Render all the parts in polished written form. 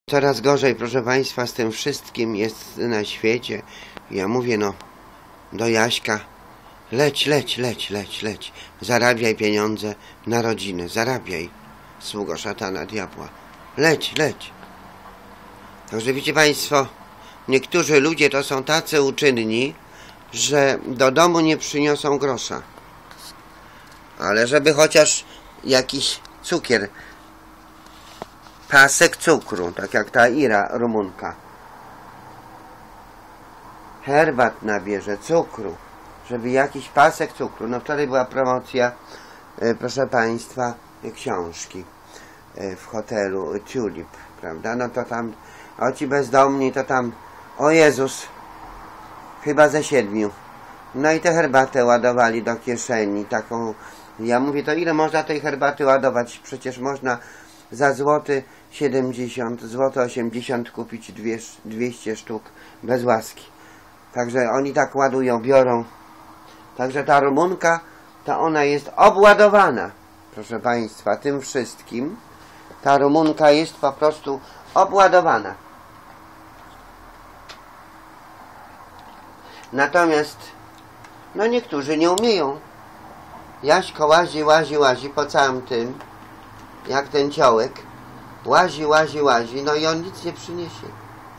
Coraz gorzej, proszę Państwa, z tym wszystkim jest na świecie. Ja mówię, no, do Jaśka, leć. Zarabiaj pieniądze na rodzinę, zarabiaj, sługo szatana, diabła. Leć. Także widzicie Państwo, niektórzy ludzie to są tacy uczynni, że do domu nie przyniosą grosza. Ale żeby chociaż jakiś cukier, pasek cukru, tak jak ta Ira, Rumunka. Herbat nabierze, cukru, żeby jakiś pasek cukru. No wczoraj była promocja, proszę Państwa, książki w hotelu Tulip, prawda? No to tam, o ci bezdomni, to tam, o Jezus, chyba ze 7. No i tę herbatę ładowali do kieszeni, taką, ja mówię, to ile można tej herbaty ładować? Przecież można za złoty 70, złoty 80 kupić 200 sztuk bez łaski. Także oni tak ładują, biorą. Także ta Rumunka, to ona jest obładowana, proszę Państwa, tym wszystkim. Ta Rumunka jest po prostu obładowana. Natomiast, no niektórzy nie umieją. Jaśko łazi po całym tym, jak ten ciołek, łazi, no i on nic nie przyniesie.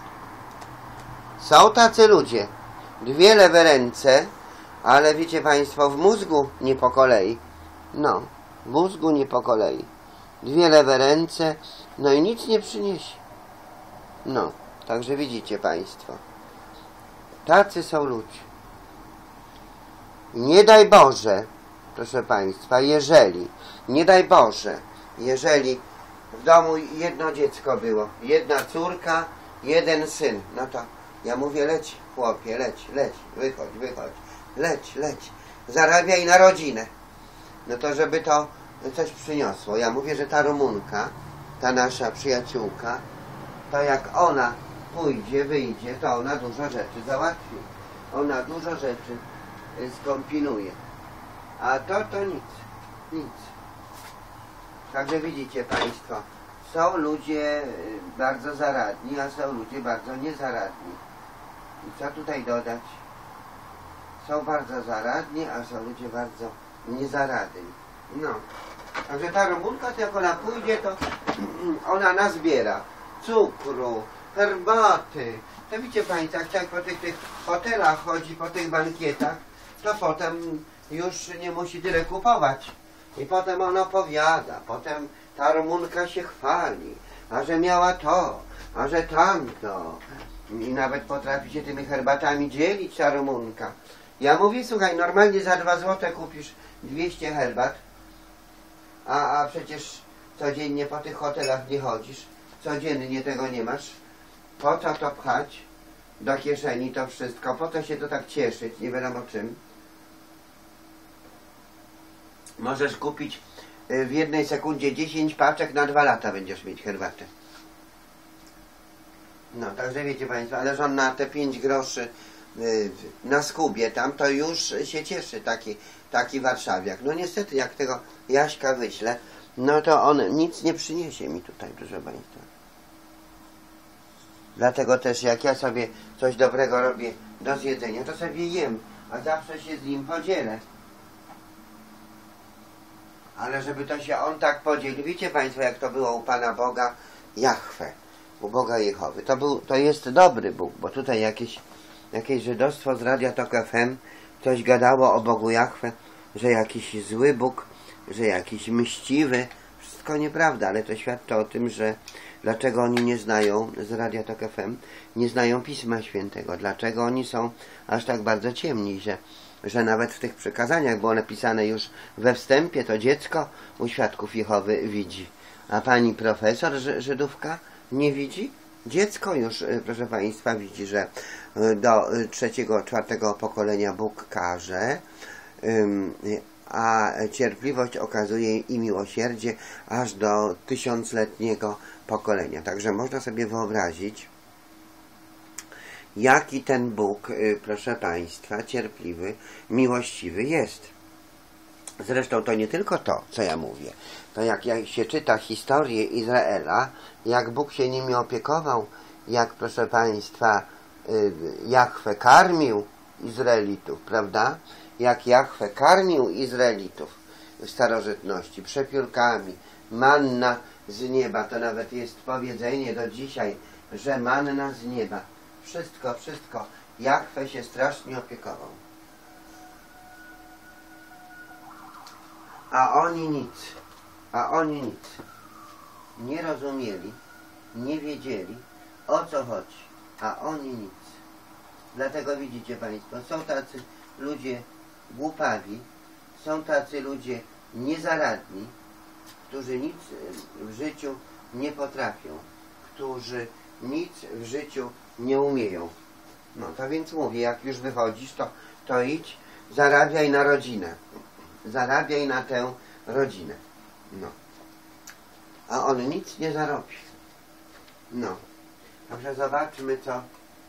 Są tacy ludzie, 2 lewe ręce, ale wiecie Państwo, w mózgu nie po kolei. No, w mózgu nie po kolei. 2 lewe ręce, no i nic nie przyniesie. No, także widzicie Państwo, tacy są ludzie. Nie daj Boże, proszę Państwa, nie daj Boże, jeżeli w domu jedno dziecko było, jedna córka, 1 syn, no to ja mówię, leć chłopie, leć, wychodź, leć, zarabiaj na rodzinę. No to żeby to coś przyniosło. Ja mówię, że ta Rumunka, ta nasza przyjaciółka, to jak ona pójdzie, wyjdzie, to ona dużo rzeczy załatwi. Ona dużo rzeczy skombinuje. A to nic. Także widzicie Państwo, są ludzie bardzo zaradni, a są ludzie bardzo niezaradni. I co tutaj dodać? Są bardzo zaradni, a są ludzie bardzo niezaradni. No. Także ta Rumunka, to jak ona pójdzie, to ona nazbiera cukru, herbaty. To widzicie Państwo, jak po tych hotelach chodzi, po tych bankietach, to potem już nie musi tyle kupować. I potem on opowiada, potem ta Rumunka się chwali, a że miała to, a że tamto. I nawet potrafi się tymi herbatami dzielić ta Rumunka. Ja mówię, słuchaj, normalnie za 2 złote kupisz 200 herbat, a przecież codziennie po tych hotelach nie chodzisz, codziennie tego nie masz. Po co to pchać do kieszeni to wszystko, po co się to tak cieszyć, nie wiadomo czym. Możesz kupić w 1 sekundzie 10 paczek, na 2 lata będziesz mieć herbatę. No, także wiecie Państwo, ale on na te 5 groszy na skubie tam, to już się cieszy taki warszawiak. No niestety, jak tego Jaśka wyślę, no to on nic nie przyniesie mi tutaj, proszę Państwa. Dlatego też jak ja sobie coś dobrego robię do zjedzenia, to sobie jem, a zawsze się z nim podzielę. Ale żeby to się on tak podzielił, wiecie Państwo, jak to było u Pana Boga Jahwe, u Boga Jehowy. To jest dobry Bóg, bo tutaj jakieś żydostwo z Radia Tok FM coś gadało o Bogu Jahwe, że jakiś zły Bóg, że jakiś mściwy. Wszystko nieprawda, ale to świadczy o tym, że dlaczego oni nie znają z Radia Tok FM, nie znają Pisma Świętego, dlaczego oni są aż tak bardzo ciemni, że nawet w tych przykazaniach było napisane już we wstępie, to dziecko u świadków Jehowy widzi. A pani profesor Żydówka nie widzi? Dziecko już, proszę Państwa, widzi, że do 3., 4. pokolenia Bóg karze, a cierpliwość okazuje i miłosierdzie aż do 1000-letniego pokolenia. Także można sobie wyobrazić, jaki ten Bóg, proszę Państwa, cierpliwy, miłościwy jest. Zresztą to nie tylko to, co ja mówię. To jak się czyta historię Izraela, jak Bóg się nimi opiekował, jak, proszę Państwa, Jahwe karmił Izraelitów, prawda? Jak Jahwe karmił Izraelitów w starożytności przepiórkami, manna z nieba, to nawet jest powiedzenie do dzisiaj, że manna z nieba. Wszystko. Jahwe się strasznie opiekował. A oni nic. Nie rozumieli, nie wiedzieli, o co chodzi. A oni nic. Dlatego widzicie Państwo, są tacy ludzie głupawi, są tacy ludzie niezaradni, którzy nic w życiu nie potrafią, którzy nic w życiu nie umieją. No to więc mówię, jak już wychodzisz, to idź, zarabiaj na rodzinę. Zarabiaj na tę rodzinę. No. A on nic nie zarobi. No. Także zobaczmy, co...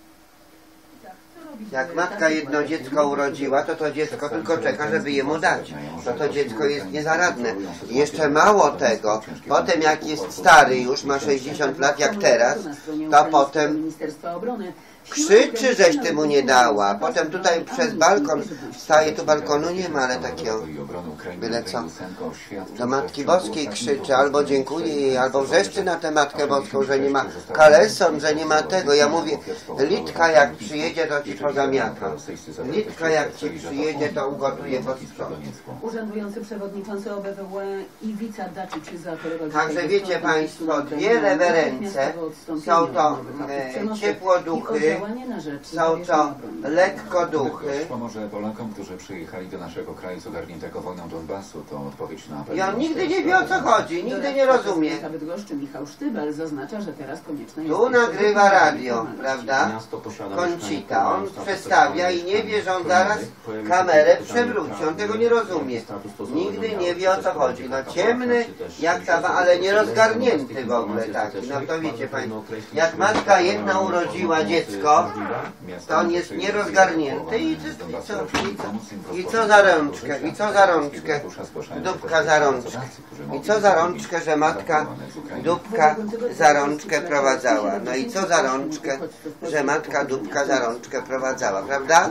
Jak matka jedno dziecko urodziła, to dziecko tylko czeka, żeby jemu dać. To dziecko jest niezaradne. I jeszcze mało tego, potem jak jest stary już, ma 60 lat jak teraz, to potem krzyczy, żeś ty mu nie dała. Potem tutaj przez balkon staje, tu balkonu nie ma, ale takiego byle co. Do Matki Boskiej krzyczy, albo dziękuję jej, albo wrzeszczy na tę Matkę Boską, że nie ma kaleson, że nie ma tego. Ja mówię, Litka jak przyjedzie, to ci pozamiata. Litka jak ci przyjedzie, to ugotuje pod stole. Urzędujący przewodniczący OBWE Iwica Dačić zaapelowali. Także wiecie Państwo, dwie lewe ręce, są to ciepłoduchy, są to lekkoduchy. Pomoże Polakom, którzy przyjechali do naszego kraju z ogarniętego wojną Donbasu, to odpowiedź na apel. I on nigdy nie wie, o co chodzi, nigdy nie rozumie. Bydgoszczy Michał Sztybel zaznacza, że teraz konieczne jest... Tu nagrywa radio, prawda? Koncita. On przestawia i nie wie, że on zaraz kamerę przewróci. On tego nie rozumie. Nigdy nie wie, o co chodzi. No ciemny, jak ta, ale nierozgarnięty w ogóle taki. No to wiecie Państwo, jak matka jedna urodziła dziecko, to on jest nierozgarnięty i co za rączkę, dupka za rączkę. I co za rączkę, że matka dupka za rączkę prowadzała. No i co za rączkę, że matka dupka za rączkę prowadzała, prawda?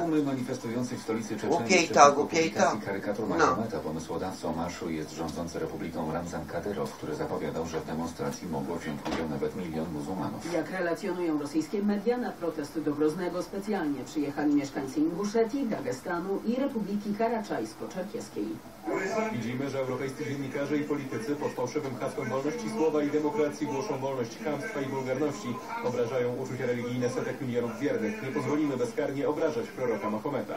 Głupiej to. No. Pomysłodawcą marszu jest rządzący Republiką Ramzan Kadyrow, który zapowiadał, że w demonstracji mogło wziąć udział nawet 1 milion muzułmanów. Jak relacjonują rosyjskie media, na protest do Groznego specjalnie przyjechali mieszkańcy Inguszetii, Dagestanu i Republiki Karaczańsko-Czerkieskiej. Widzimy, że europejscy dziennikarze i politycy pod fałszywym hasłem wolności słowa i demokracji głoszą wolność chamstwa i wulgarności. Obrażają uczucia religijne setek milionów wiernych. Nie pozwolimy bezkarnie obrażać proroka Mahometa.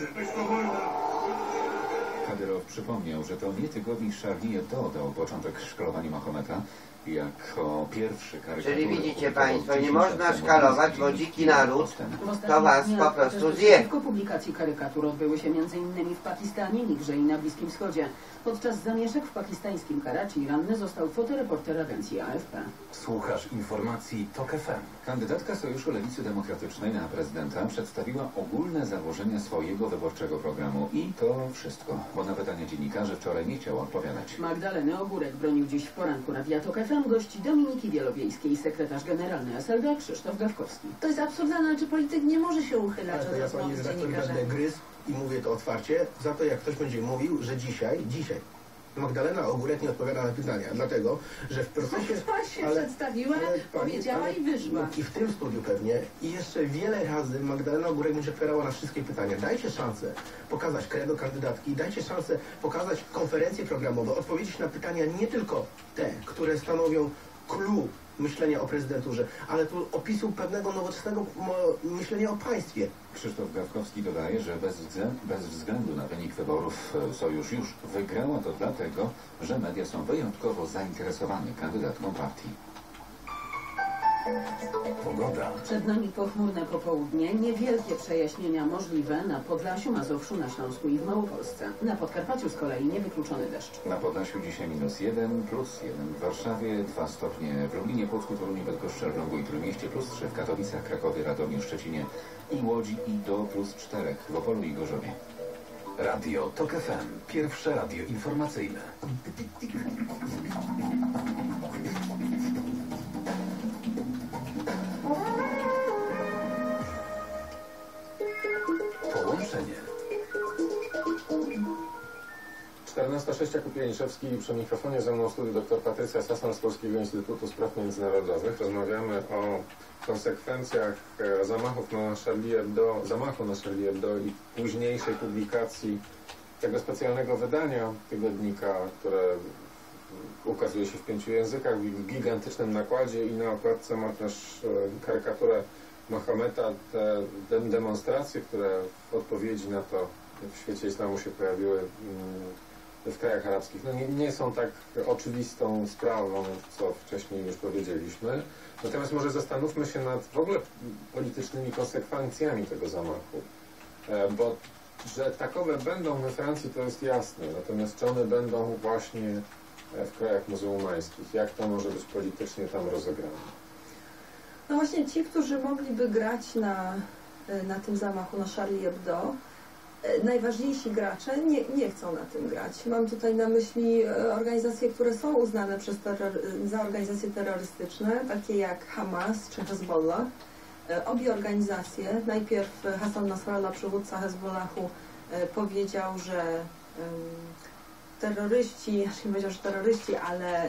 Kadyrow przypomniał, że to nie tygodnik Charlie Hebdo dał początek szkalowaniu Mahometa jako pierwszy karykatur. Czyli widzicie Państwo, nie można szkalować, bo dziki naród to was po prostu zje. Przeciwko publikacji karykatur odbyły się m.in. w Pakistanie, Nigrze i na Bliskim Wschodzie. Podczas zamieszek w pakistańskim Karachi ranny został fotoreporter agencji AFP. Słuchasz informacji TOK FM. Kandydatka Sojuszu Lewicy Demokratycznej na prezydenta przedstawiła ogólne założenia swojego wyborczego programu. I to wszystko, bo na pytania dziennikarzy wczoraj nie chciała odpowiadać. Magdaleny Ogórek bronił dziś w poranku Radia TOK FM gości Dominiki Wielowiejskiej, sekretarz generalny SLD Krzysztof Gawkowski. To jest absurdalne, czy polityk nie może się uchylać od Ja rozmowy pani z redaktor dziennikarzem. będę gryzł i mówię to otwarcie, za to jak ktoś będzie mówił, że dzisiaj Magdalena Ogórek nie odpowiada na pytania, dlatego, że w procesie... Ona się przedstawiła, powiedziała i wyszła. I w tym studiu pewnie i jeszcze wiele razy Magdalena Ogórek będzie odpowiadała na wszystkie pytania. Dajcie szansę pokazać credo kandydatki, dajcie szansę pokazać konferencje programowe, odpowiedzieć na pytania nie tylko te, które stanowią clue myślenia o prezydenturze, ale tu opisu pewnego nowoczesnego myślenia o państwie. Krzysztof Gawkowski dodaje, że bez względu na wynik wyborów Sojusz już wygrała to dlatego, że media są wyjątkowo zainteresowane kandydatką partii. Pogoda. Przed nami pochmurne popołudnie, niewielkie przejaśnienia możliwe na Podlasiu, Mazowszu, na Śląsku i w Małopolsce. Na Podkarpaciu z kolei niewykluczony deszcz. Na Podlasiu dzisiaj -1, +1 w Warszawie, 2 stopnie w Lublinie, Płocku, Toruniu, Bydgoszczy, Elblągu i Trójmieście, +3 w Katowicach, Krakowie, Radomiu, Szczecinie i Łodzi i do +4 w Opolu i Gorzowie. Radio TOK FM. Pierwsze radio informacyjne. Połączenie. 14:06 Jakub Janiszewski przy mikrofonie, ze mną w studiu dr Patrycja Sasan z Polskiego Instytutu Spraw Międzynarodowych. Rozmawiamy o konsekwencjach zamachu na Charlie Hebdo i późniejszej publikacji tego specjalnego wydania tygodnika, które ukazuje się w 5 językach, w gigantycznym nakładzie i na okładce ma też karykaturę Mahometa. Te demonstracje, które w odpowiedzi na to w świecie islamu się pojawiły w krajach arabskich, no nie są tak oczywistą sprawą, co wcześniej już powiedzieliśmy. Natomiast może zastanówmy się nad w ogóle politycznymi konsekwencjami tego zamachu. Bo że takowe będą we Francji, to jest jasne. Natomiast czy one będą właśnie w krajach muzułmańskich? Jak to może być politycznie tam rozegrane? No właśnie ci, którzy mogliby grać na tym zamachu na Charlie Hebdo, najważniejsi gracze nie chcą na tym grać. Mam tutaj na myśli organizacje, które są uznane za organizacje terrorystyczne, takie jak Hamas czy Hezbollah. Obie organizacje, najpierw Hassan Nasrallah, przywódca Hezbollahu, powiedział, że terroryści, nie powiedział, że terroryści, ale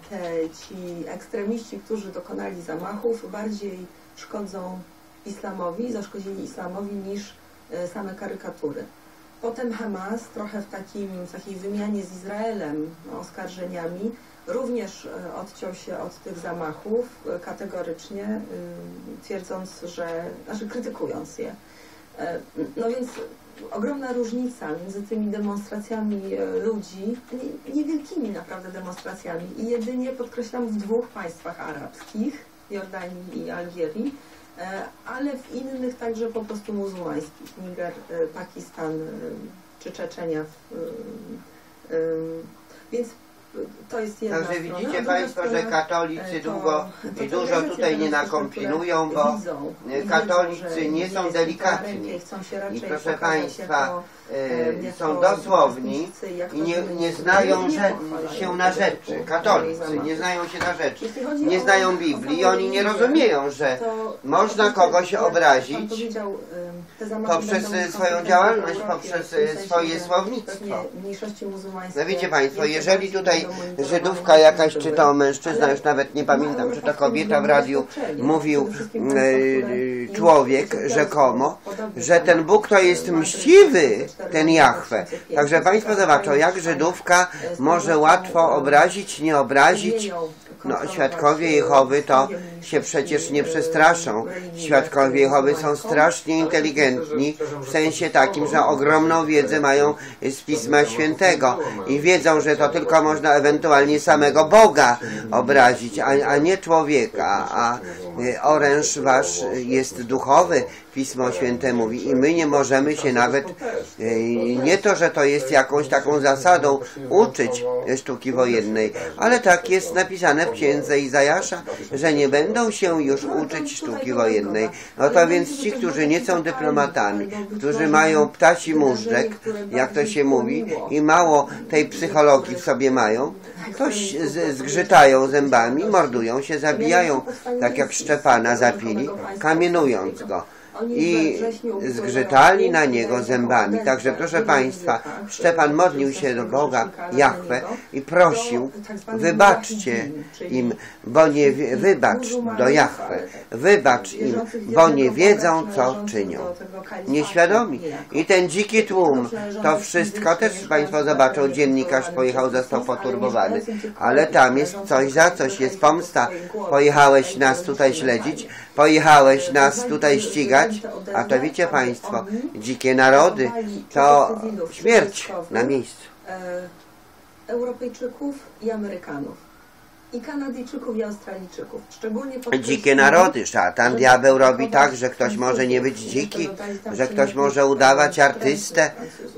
ci ekstremiści, którzy dokonali zamachów, bardziej szkodzą islamowi, zaszkodzili islamowi niż same karykatury. Potem Hamas, trochę w takiej wymianie z Izraelem oskarżeniami, również odciął się od tych zamachów kategorycznie, twierdząc, krytykując je. No więc ogromna różnica między tymi demonstracjami ludzi, niewielkimi naprawdę demonstracjami, i jedynie, podkreślam, w 2 państwach arabskich, Jordanii i Algierii, ale w innych także po prostu muzułmańskich, Niger, Pakistan czy Czeczenia. Więc to jest jedna Także strona. widzicie Państwo, że katolicy długo i dużo tutaj nie nakombinują, bo katolicy nie są delikatni. I proszę Państwa, są dosłowni i nie znają się na rzeczy. Katolicy nie znają się na rzeczy. Nie znają Biblii i oni nie rozumieją, że można kogoś obrazić poprzez swoją działalność, poprzez swoje słownictwo. No wiecie Państwo, jeżeli tutaj Żydówka jakaś, czy to mężczyzna, już nawet nie pamiętam, czy to kobieta w radiu mówił człowiek rzekomo, że ten Bóg to jest mściwy, ten Jahwe. Także Państwo zobaczą, jak Żydówka może łatwo obrazić, nie obrazić. No, świadkowie Jehowy to się przecież nie przestraszą. Świadkowie Jehowy są strasznie inteligentni, w sensie takim, że ogromną wiedzę mają z Pisma Świętego i wiedzą, że to tylko można ewentualnie samego Boga obrazić, a nie człowieka. A oręż wasz jest duchowy, Pismo Święte mówi, i my nie możemy się nawet, nie to, że to jest jakąś taką zasadą, uczyć sztuki wojennej, ale tak jest napisane w księdze Izajasza, że nie będą się już uczyć sztuki wojennej. No to więc ci, którzy nie są dyplomatami, którzy mają ptasi móżdżek, jak to się mówi, i mało tej psychologii w sobie mają, to zgrzytają zębami, mordują się, zabijają, tak jak Szczepana zabili, kamienując go. I zgrzytali na niego zębami. Także proszę Państwa, Szczepan modlił się do Boga, Jahwe, i prosił, wybaczcie im, bo nie wybacz do Jahwe, wybacz im, bo nie wiedzą, co czynią. Nieświadomi. I ten dziki tłum, to wszystko też Państwo zobaczą, dziennikarz pojechał, został poturbowany, ale tam jest coś za coś, jest pomsta. Pojechałeś nas tutaj śledzić, pojechałeś nas tutaj ścigać, a to wiecie Państwo, dzikie narody to śmierć na miejscu. Europejczyków i Amerykanów, i Kanadyjczyków i Australijczyków. Szczególnie dzikie narody. Szatan, diabeł robi tak, że ktoś może nie być dziki, że ktoś może udawać artystę,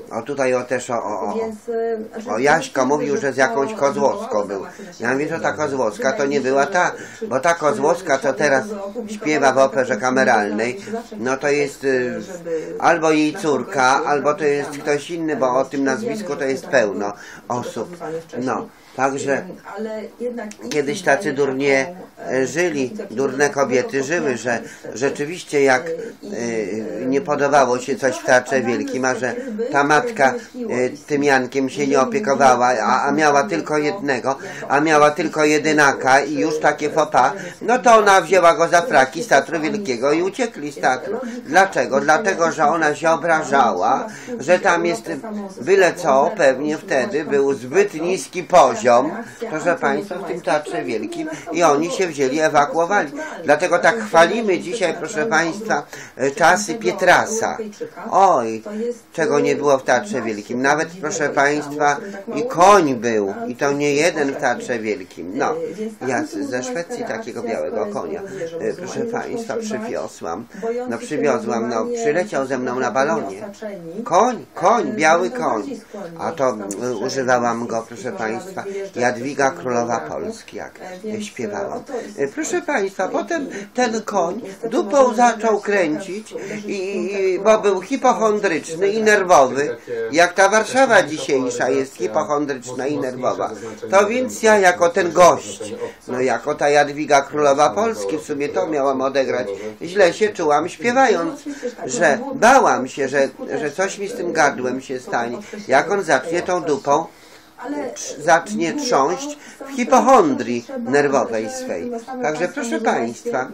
O tutaj też Więc, o Jaśko mówił, że z jakąś Kozłowską był. Ja mówię, że ta Kozłowska to nie była ta, bo ta Kozłowska, co teraz śpiewa w operze kameralnej, no to jest albo jej córka, albo to jest ktoś inny, bo o tym nazwisku to jest pełno osób. No, także kiedyś tacy durnie żyli, durne kobiety żyły, że rzeczywiście jak nie podobało się coś w Teatrze Wielkim, a że ta matka tym Jankiem się nie opiekowała, a miała tylko jednego, a miała tylko jedynaka i już takie faux pas, no to ona wzięła go za fraki z Teatru Wielkiego i uciekli z teatru. Dlaczego? Dlatego, że ona się obrażała, że tam jest byle co, pewnie wtedy był zbyt niski poziom, proszę Państwa, w tym Teatrze Wielkim i oni się wzięli, ewakuowali. Dlatego tak chwalimy dzisiaj, proszę Państwa, czasy Pietrasa. Oj, czego nie było w Teatrze Wielkim. Nawet, proszę Państwa, i koń był. I to nie jeden w Teatrze Wielkim. No, ja ze Szwecji takiego białego konia, proszę Państwa, przywiozłam. No, przywiozłam, no, przyleciał ze mną na balonie. Koń, biały koń. A to używałam go, proszę Państwa, Jadwiga Królowa Polski, jak śpiewałam. Proszę Państwa, potem ten koń dupą zaczął kręcić, bo był hipochondryczny i nerwowy, jak ta Warszawa dzisiejsza jest hipochondryczna i nerwowa. To więc ja jako ten gość, no jako ta Jadwiga Królowa Polski, w sumie to miałam odegrać, źle się czułam śpiewając, że bałam się, że coś mi z tym gardłem się stanie, jak on zacznie tą dupą, zacznie trząść w hipochondrii nerwowej swej. Także proszę Państwa,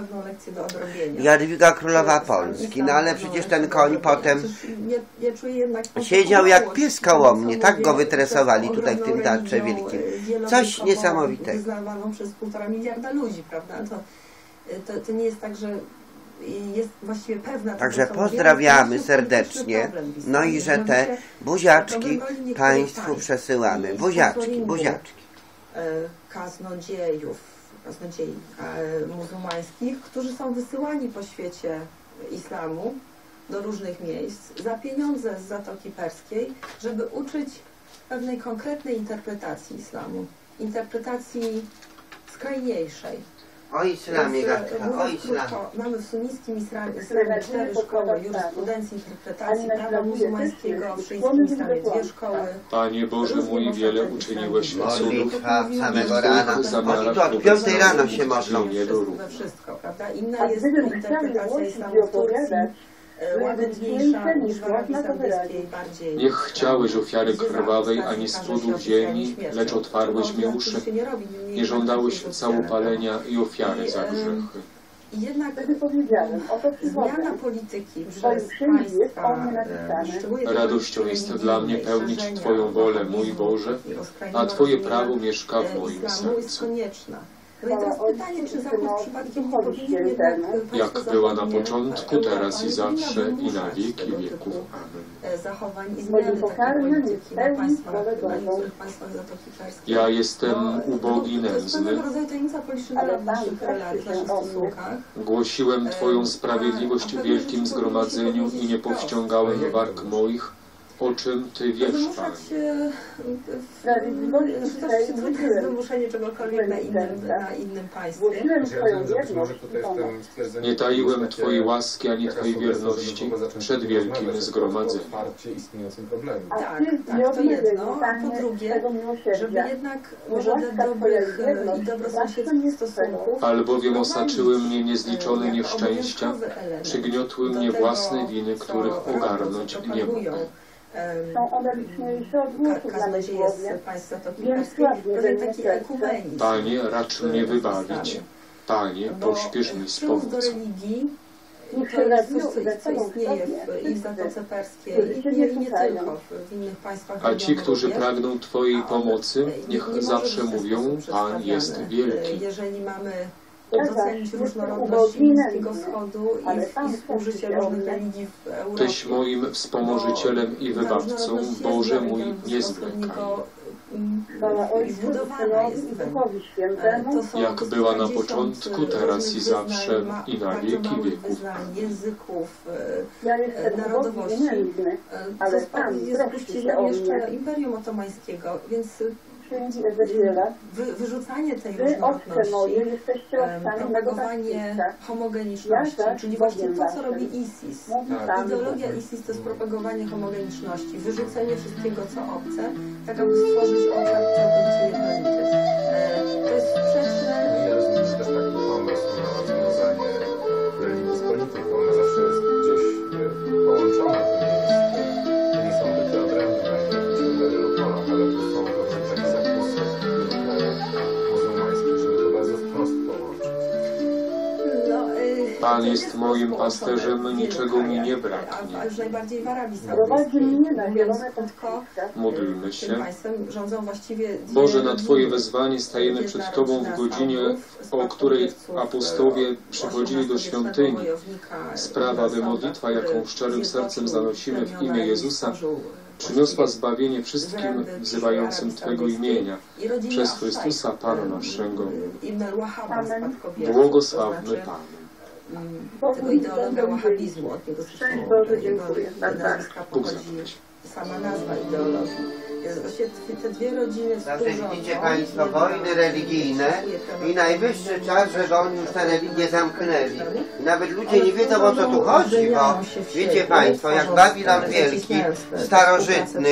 Jadwiga Królowa Polski, no ale przecież ten koń potem siedział jak pies koło mnie, tak go wytresowali tutaj w tym Teatrze Wielkim. Coś niesamowitego. Przez 1,5 miliarda ludzi, prawda? To nie jest tak, że jest właściwie pewna. Także pozdrawiamy serdecznie, no i że te buziaczki Państwu przesyłamy. Buziaczki. Kaznodziei muzułmańskich, którzy są wysyłani po świecie islamu do różnych miejsc za pieniądze z Zatoki Perskiej, żeby uczyć pewnej konkretnej interpretacji islamu. Interpretacji skrajniejszej. O islamie, o islamie. Mamy w sunnickim islamie 4 szkoły jurysprudencji, interpretacji prawa muzułmańskiego, w szyjskim islamie 2 szkoły. Panie Boże mój, wiele uczyniłeś cudów. Modlitwa samego rana. Oni to od 5 rano się modlą. We wszystko, prawda? Inna jest interpretacja islamu w Turcji, łagodniejsza niż w Arabii Saudyjskiej, bardziej. Nie chciałeś ofiary krwawej ani spłodów ziemi, lecz otwarłeś mi uszy. Nie żądałeś całopalenia i ofiary za grzechy. I jednak zmiana polityki przez państwa, radością jest dla mnie pełnić Twoją wolę, mój Boże, a Twoje prawo mieszka w moim sercu. No i teraz pytanie, czy Zachód przypadkiem nie powinien jednak... Jak była na początku, teraz i zawsze, i na wieki wieków. Amen. Zachowań i zmiany takiej polityki na niektórych państwach Zatoki Perskiej. Ja jestem ubogi, nędzny. W naszych stosunkach. Głosiłem Twoją sprawiedliwość w wielkim zgromadzeniu i nie powściągałem warg moich. O czym Ty wiesz, Panie? To jest wymuszenie czegokolwiek na innym państwie. Nie taiłem Twojej łaski ani Twojej wierności przed wielkim zgromadzeniem. Tak, to jedno. A po drugie, żeby jednak wedle dobrych i dobrosąsiedzkich stosunków... Albowiem osaczyły mnie niezliczone nieszczęścia, przygniotły mnie własne winy, których ogarnąć nie mogę. Kaznodzieje z państwa Zatoki Perskiej, rodzaj takiej ekumenii. Panie, racz mnie wybawić. Panie, pośpiesz mi z pomocą. Do religii, to jest coś, co istnieje i w Zatoce Perskiej, i nie tylko w innych państwach. A ci, którzy pragną Twojej pomocy, niech zawsze mówią, Pan jest wielki. Jeżeli mamy docenić różnorodność Bliskiego Wschodu i współżycie różnych religii w Europie. Tyś moim wspomożycielem i wybawcą, Boże mój, nie zwlekaj. i zbudowana jest to są jak była na 40 początku, teraz i zawsze, i na wieki wieków. Wyznań, języków, narodowości. Co spuścili jeszcze Imperium Otomańskiego, więc wyrzucanie tej różnorodności, propagowanie homogeniczności, czyli właśnie to, co robi ISIS. Ideologia ISIS to jest propagowanie homogeniczności, wyrzucenie wszystkiego, co obce, tak aby stworzyć obszar całkowicie jednolity. To jest sprzeczne. Ja rozumiem, że też taki pomysł na rozwiązanie religii z polityką, ona zawsze jest gdzieś połączona. To nie są byty odrębne, nie wielu polach, ale to są takie zakusy muzułmańskie, żeby to bardzo wprost połączyć. Pan jest moim pasterzem, niczego mi nie braknie. A już najbardziej w Arabii Saudyjskiej. Módlmy się. Rządzą właściwie Boże, na Twoje wezwanie stajemy przed Tobą w godzinie, o której apostołowie przychodzili do świątyni. Sprawa, by modlitwa, jaką szczerym sercem zanosimy w imię Jezusa, przyniosła zbawienie wszystkim wzywającym Twego imienia przez Chrystusa Pana naszego. Błogosławmy Panu. Tego ideologia wahabizmu, od niego zresztą pochodzi sama nazwa ideologii. Właściwie te dwie rodziny Widzicie Państwo, wojny religijne i najwyższy czas, żeby oni już te religie zamknęli. I nawet ludzie nie wiedzą, o co tu chodzi, bo wiecie Państwo, jak Babilon Wielki, starożytny,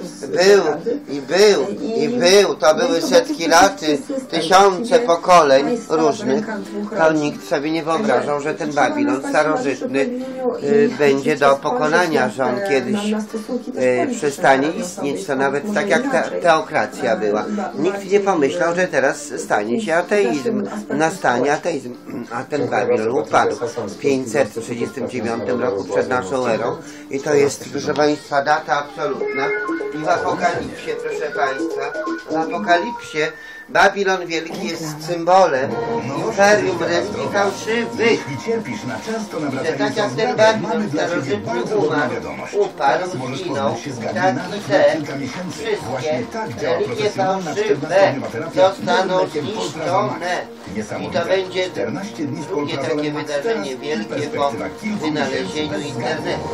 był, to były setki lat, tysiące pokoleń różnych, to nikt sobie nie wyobrażał, że ten Babilon starożytny będzie do pokonania, że on kiedyś przestanie istnieć, to nawet tak jak teokracja była. Nikt nie pomyślał, że teraz stanie się ateizm, nastanie ateizm, a ten Babilon upadł w 539 roku przed naszą erą i to jest, proszę Państwa, data absolutna. I w Apokalipsie, proszę Państwa, w Apokalipsie Babilon Wielki jest symbolem imperium religii fałszywych. Tak jak ten Babilon starożytny upadł, zginął, tak i te wszystkie religie fałszywe zostaną zniszczone. I to będzie drugie takie wydarzenie wielkie po wynalezieniu internetu.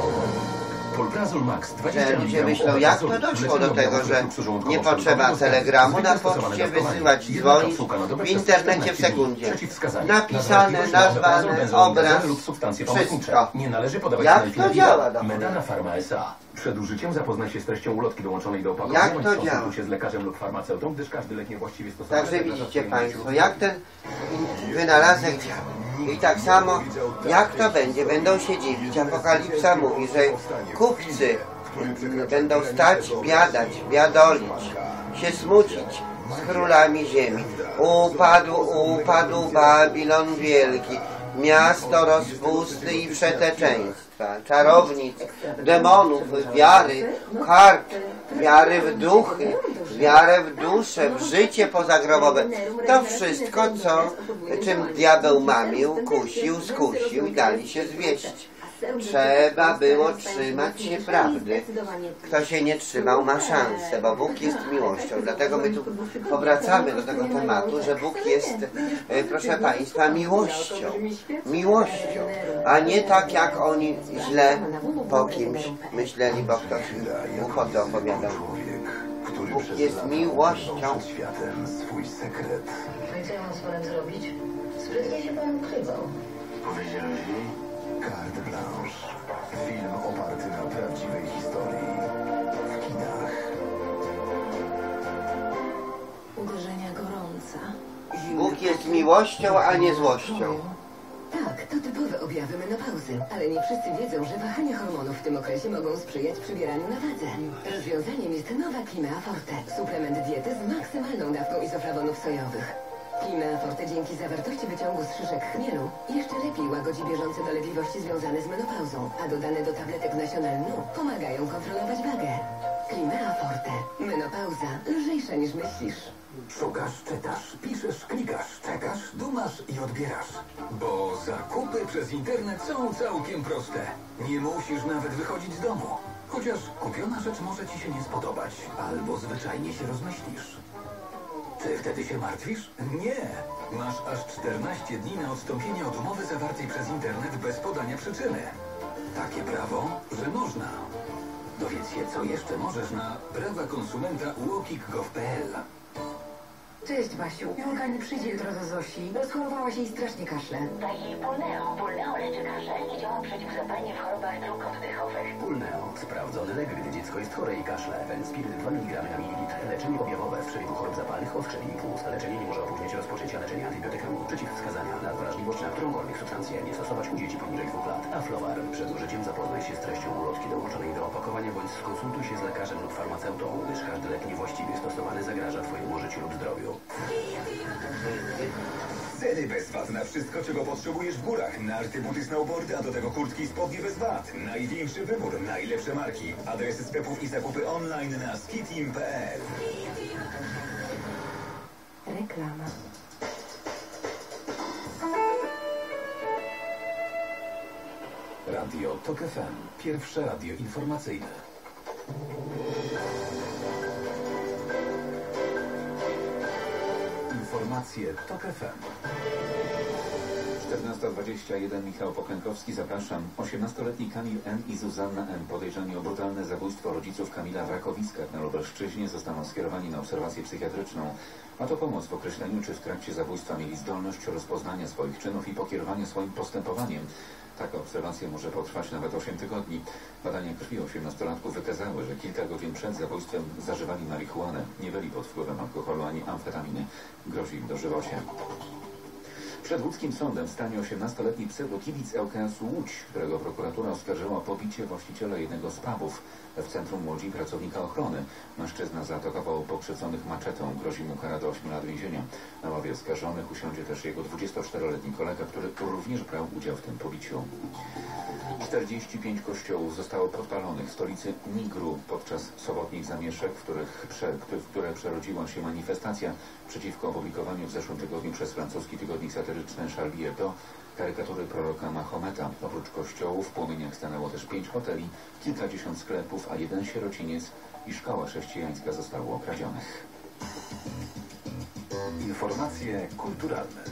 Że ludzie myślą, jak to doszło do tego, że nie potrzeba telegramu na poczcie wysyłać, dzwonić w internecie w sekundzie. Napisane, nazwane, obraz, wszystko. Jak to działa? Medana Pharma S.A. Przed użyciem zapoznaj się z treścią ulotki dołączonej do opakowania. Jak to działa? Konsultuj się z lekarzem lub farmaceutą, gdyż każdy lek niewłaściwie stosowany. Także widzicie Państwo, jak ten wynalazek działa. I tak samo, jak to będzie, będą się dziwić. Apokalipsa mówi, że kupcy będą stać, biadolić, się smucić z królami ziemi. Upadł Babilon Wielki, miasto rozpusty i przeteczeństwa, czarownic, demonów, wiary, kart, wiary w duchy, wiarę w duszę, w życie pozagrobowe. To wszystko, czym diabeł mamił, kusił, skusił i dali się zwieść. Trzeba było trzymać się prawdy. Kto się nie trzymał, ma szansę, bo Bóg jest miłością. Dlatego my tu powracamy do tego tematu, że Bóg jest, proszę Państwa, miłością, a nie tak jak oni źle po kimś myśleli, bo ktoś głupoty opowiadał. Bóg jest miłością. I co ja mam z panem zrobić? Sprytnie się pan ukrywał. Powiedziałeś jej? Carte Blanche. Film oparty na prawdziwej historii. W kinach. Uderzenia gorąca. Bóg jest miłością, a nie złością. Tak, to typowe objawy menopauzy, ale nie wszyscy wiedzą, że wahania hormonów w tym okresie mogą sprzyjać przybieraniu na wadze. Rozwiązaniem jest nowa Climea Forte, suplement diety z maksymalną dawką izoflawonów sojowych. Climea Forte dzięki zawartości wyciągu z szyszek chmielu jeszcze lepiej łagodzi bieżące dolegliwości związane z menopauzą, a dodane do tabletek nasiona lnu pomagają kontrolować wagę. Climea Forte. Menopauza lżejsza niż myślisz. Szukasz, czytasz, piszesz, klikasz, czekasz, dumasz i odbierasz. Bo zakupy przez internet są całkiem proste. Nie musisz nawet wychodzić z domu. Chociaż kupiona rzecz może ci się nie spodobać, albo zwyczajnie się rozmyślisz. Ty wtedy się martwisz? Nie! Masz aż 14 dni na odstąpienie od umowy zawartej przez internet bez podania przyczyny. Takie prawo, że można. Dowiedz się, co jeszcze możesz na prawakonsumenta.uokik.gov.pl. Cześć, Basiu. Julka nie przyjdzie jutro do Zosi. Rozchorowała się i strasznie kaszle. Daj jej Pulneo. Pulneo leczy kaszel i działa przeciwzapalnie w chorobach dróg oddechowych. Pulneo. Sprawdzony lek, gdy dziecko jest chore i kaszle. Wenzpiry 2 mg na mililitr. Leczenie objawowe w przebiegu chorób zapalnych, odszczepień i płuc. Leczenie nie może opóźniać rozpoczęcia leczenia antybiotykami. Przeciwwskazania na wrażliwość na którąkolwiek substancję. Nie stosować u dzieci poniżej 2 lat. Aflowar. Przed użyciem zapoznaj się z treścią ulotki dołączonej do opakowania bądź skonsultuj się z lekarzem lub farmaceutą, gdyż każdy lek niewłaściwie stosowany zagraża Twojemu życiu lub zdrowiu. Ceny bez VAT na wszystko, czego potrzebujesz w górach. Narty, buty, snowboardy, a do tego kurtki i spodnie bez VAT. Największy wybór, najlepsze marki. Adresy sklepów i zakupy online na skiteam.pl. Reklama. Radio TOK FM. Pierwsze radio informacyjne. Informacje TOK FM. 14:21. Michał Pokękowski, zapraszam. 18-letni Kamil N. i Zuzanna N. podejrzani o brutalne zabójstwo rodziców Kamila w Rakowiskach na Lubelszczyźnie zostaną skierowani na obserwację psychiatryczną. Ma to pomóc w określeniu, czy w trakcie zabójstwa mieli zdolność rozpoznania swoich czynów i pokierowania swoim postępowaniem. Taka obserwacja może potrwać nawet 8 tygodni. Badania krwi 18-latków wykazały, że kilka godzin przed zabójstwem zażywali marihuanę. Nie byli pod wpływem alkoholu ani amfetaminy. Grozi im dożywocie. Przed łódzkim sądem stanie 18-letni pseudokibic ŁKS-u Łódź, którego prokuratura oskarżyła o pobicie właściciela jednego z pubów w centrum Łodzi pracownika ochrony. Mężczyzna zaatakował pokrzywdzonych maczetą. Grozi mu kara do 8 lat więzienia. Na ławie oskarżonych usiądzie też jego 24-letni kolega, który również brał udział w tym pobiciu. 45 kościołów zostało podpalonych w stolicy Nigru podczas sobotnich zamieszek, w które przerodziła się manifestacja przeciwko opublikowaniu w zeszłym tygodniu przez francuski tygodnik satyryczny Charlie Hebdo karykatury proroka Mahometa. Oprócz kościołów w płomieniach stanęło też 5 hoteli, kilkadziesiąt sklepów, a 1 sierociniec i szkoła chrześcijańska zostało okradzionych. Informacje kulturalne.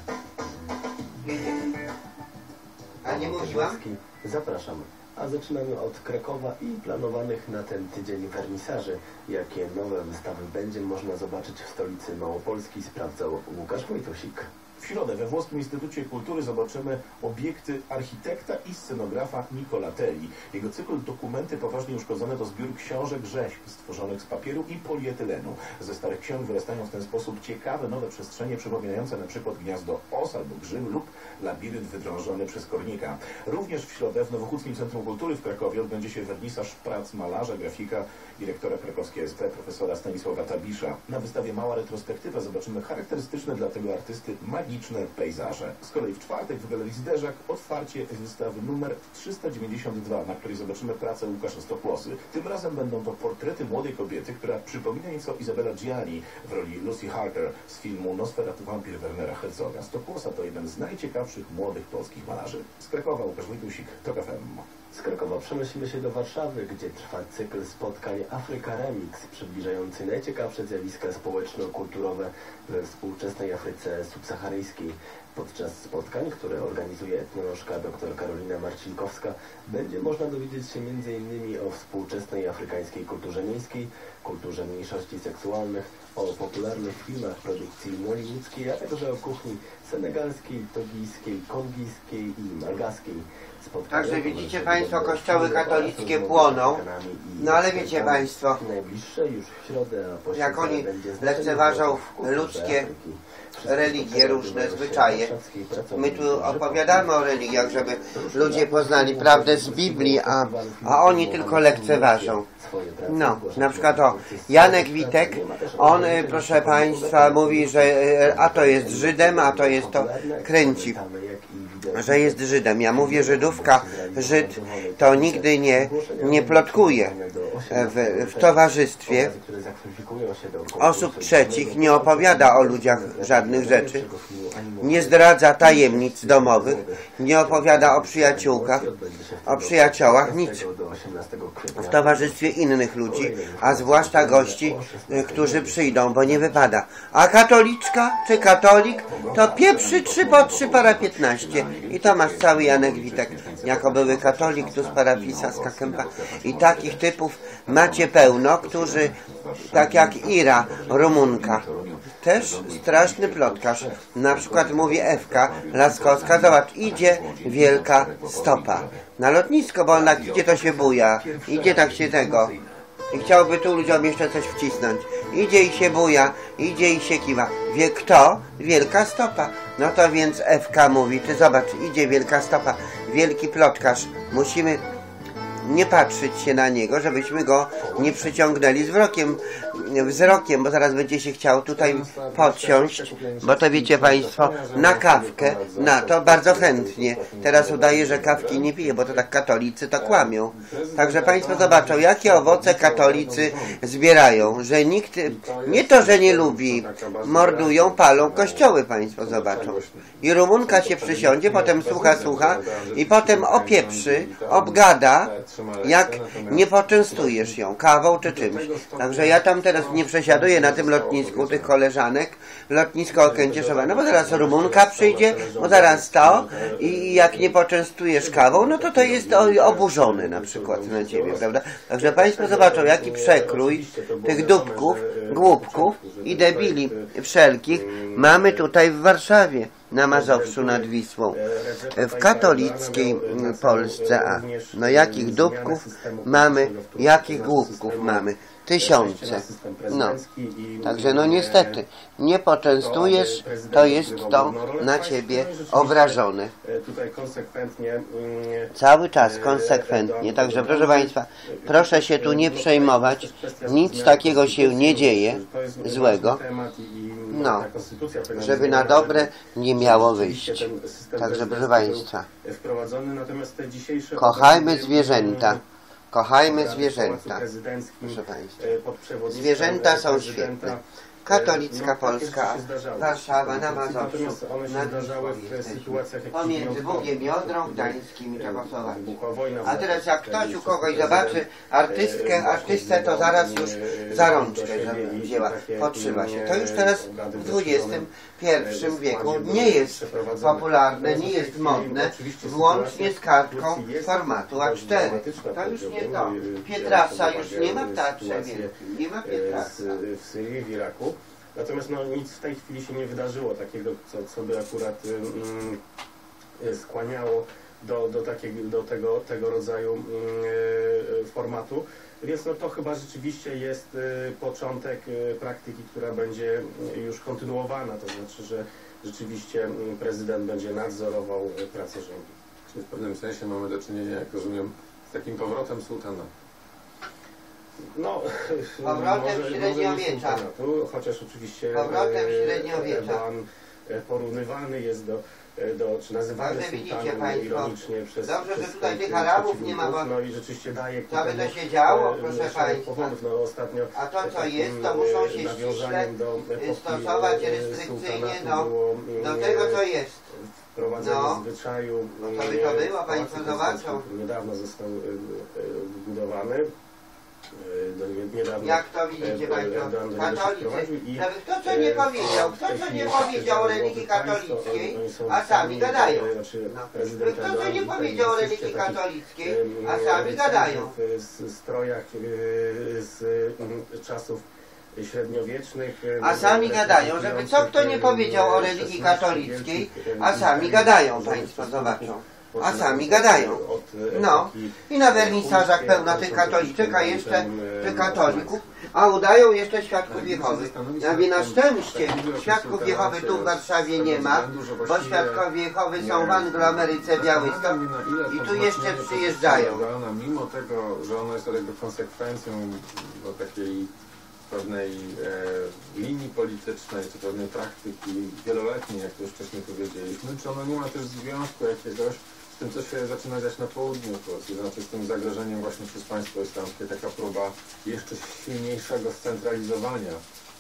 A nie mówiłam? Zapraszam. A zaczynamy od Krakowa i planowanych na ten tydzień wernisaży. Jakie nowe wystawy będzie można zobaczyć w stolicy Małopolski, sprawdzał Łukasz Wojtusik. W środę we Włoskim Instytucie Kultury zobaczymy obiekty architekta i scenografa Nicolatelli. Jego cykl Dokumenty poważnie uszkodzone to zbiór książek rzeźb stworzonych z papieru i polietylenu. Ze starych ksiąg wyrastają w ten sposób ciekawe nowe przestrzenie przypominające na przykład gniazdo os albo grzym lub labirynt wydrążony przez kornika. Również w środę w Nowochódzkim Centrum Kultury w Krakowie odbędzie się wernisaż prac malarza, grafika i rektora krakowskiej ST profesora Stanisława Tabisza. Na wystawie Mała Retrospektywa zobaczymy charakterystyczne dla tego artysty magiczne pejzaże. Z kolei w czwartek w Galerii Zderzak otwarcie wystawy numer 392, na której zobaczymy pracę Łukasza Stokłosy. Tym razem będą to portrety młodej kobiety, która przypomina nieco Izabela Gianni w roli Lucy Harker z filmu Nosferatu Wampir Wernera Herzoga. Stokłosa to jeden z najciekawszych młodych polskich malarzy. Z Krakowa Łukasz Wojtusik, TOK FM. Z Krakowa przenosimy się do Warszawy, gdzie trwa cykl spotkań Afryka Remix, przybliżający najciekawsze zjawiska społeczno-kulturowe we współczesnej Afryce subsaharyjskiej. Podczas spotkań, które organizuje etnolożka dr Karolina Marcinkowska, będzie można dowiedzieć się m.in. o współczesnej afrykańskiej kulturze miejskiej, kulturze mniejszości seksualnych, o popularnych filmach produkcji mollywoodzkiej, a także o kuchni senegalskiej, togijskiej, kongijskiej i malgaskiej. Także widzicie Państwo, kościoły katolickie płoną, no ale wiecie Państwo, jak oni lekceważą ludzkie religie, różne zwyczaje. My tu opowiadamy o religiach, żeby ludzie poznali prawdę z Biblii, a oni tylko lekceważą. No, na przykład Janek Witek, on, proszę Państwa, mówi, że a to jest Żydem, a to jest to kręci, że jest Żydem. Ja mówię, Żydówka, Żyd to nigdy nie plotkuje w towarzystwie osób trzecich, nie opowiada o ludziach żadnych rzeczy, nie zdradza tajemnic domowych, nie opowiada o przyjaciółkach, o przyjaciołach, nic. W towarzystwie innych ludzi, a zwłaszcza gości, którzy przyjdą, bo nie wypada. A katoliczka czy katolik to pieprzy 3 po 3 para 15. I to masz cały Janek Witek, jako były katolik, tu z parafisa, z Kakępa. I takich typów macie pełno, którzy, tak jak Ira, Rumunka, też straszny plotkarz. Na przykład mówi Ewka Laskowska, zobacz, idzie wielka stopa na lotnisko, bo on tak idzie, to się buja, idzie tak się tego i chciałby tu ludziom jeszcze coś wcisnąć. Idzie i się buja, idzie i się kiwa. Wie kto? Wielka stopa. No to więc Ewka mówi, ty zobacz, idzie wielka stopa, wielki plotkarz. Musimy nie patrzeć się na niego, żebyśmy go nie przyciągnęli wzrokiem, bo zaraz będzie się chciał tutaj podsiąść, bo to wiecie Państwo, na kawkę, na to bardzo chętnie. Teraz udaje, że kawki nie pije, bo to tak katolicy to kłamią. Także Państwo zobaczą, jakie owoce katolicy zbierają, że nikt, nie to, że nie lubi, mordują, palą kościoły, Państwo zobaczą. I Rumunka się przysiądzie, potem słucha i potem opieprzy, obgada, jak nie poczęstujesz ją kawą czy czymś. Także ja tam teraz nie przesiaduję na tym lotnisku tych koleżanek, lotnisko Okęcieszowe, no bo zaraz Rumunka przyjdzie, bo zaraz to i jak nie poczęstujesz kawą, no to jest oburzony na przykład na ciebie, prawda? Także Państwo zobaczą, jaki przekrój tych dupków, głupków i debili wszelkich mamy tutaj w Warszawie, na Mazowszu nad Wisłą, w katolickiej Polsce. A no jakich dupków mamy, jakich głupków mamy? Tysiące. No. Także no niestety, nie poczęstujesz, to jest to na ciebie obrażone. Cały czas konsekwentnie. Także proszę Państwa, proszę się tu nie przejmować. Nic takiego się nie dzieje złego. No, żeby na dobre nie miało wyjść. Także proszę Państwa, kochajmy zwierzęta. Kochajmy zwierzęta, proszę Państwa. Zwierzęta są świetne. Katolicka Polska, Warszawa, na Mazowszu, nad Wisłą, pomiędzy Bugiem i Odrą Gdańskim i Czechosłowacji. A teraz jak ktoś u kogoś zobaczy artystę, to zaraz już za rączkę wzięła, podszywa się. To już teraz w XXI wieku nie jest popularne, nie jest modne, włącznie z kartką formatu A4. To już nie to. Pietrasa już nie ma w Teatrze Wielkim, nie ma Pietrasa. W Syrii, w Iraku. Natomiast no, nic w tej chwili się nie wydarzyło takiego, co by akurat skłaniało do tego rodzaju formatu. Więc no, to chyba rzeczywiście jest początek praktyki, która będzie już kontynuowana. To znaczy, że rzeczywiście prezydent będzie nadzorował pracę rządu. Czyli w pewnym sensie mamy do czynienia, jak rozumiem, z takim powrotem sułtana. No, powrotem średniowiecza. Chociaż oczywiście Erdogan porównywany jest czy nazywany sułtanem ironicznie przez dobrze, że tutaj tych Arabów nie ma, bo no i rzeczywiście daje co by to się działo, proszę Państwa. No, ostatnio, a to co jest, to muszą się ściśle stosować restrykcyjnie do tego co jest. Wprowadzenie zwyczaju, no to by to było, Państwo zobaczą. Niedawno został wybudowany. Jak to widzicie Państwo, katolicy, kto co nie powiedział, o religii katolickiej, a sami gadają. No. Kto co nie powiedział o religii katolickiej, a sami gadają. W strojach z czasów średniowiecznych. A sami gadają, żeby co kto nie powiedział o religii katolickiej, a sami gadają, Państwo zobaczą. A sami gadają. No. I na wernisażach pełno tych katoliczek, a jeszcze tych katolików, a udają jeszcze świadków Jehowy. Na szczęście świadków Jehowy tu w Warszawie nie ma, bo świadkowie Jehowy są w Angloameryce, Białystok i tu jeszcze przyjeżdżają. Mimo tego, że ono jest jakby konsekwencją takiej pewnej linii politycznej, czy pewnej praktyki wieloletniej, jak to już wcześniej powiedzieliśmy, czy ono nie ma też związku jakiegoś z tym, co się zaczyna dziać na południu Polski, znaczy z tym zagrożeniem właśnie przez państwo islamskie, taka próba jeszcze silniejszego scentralizowania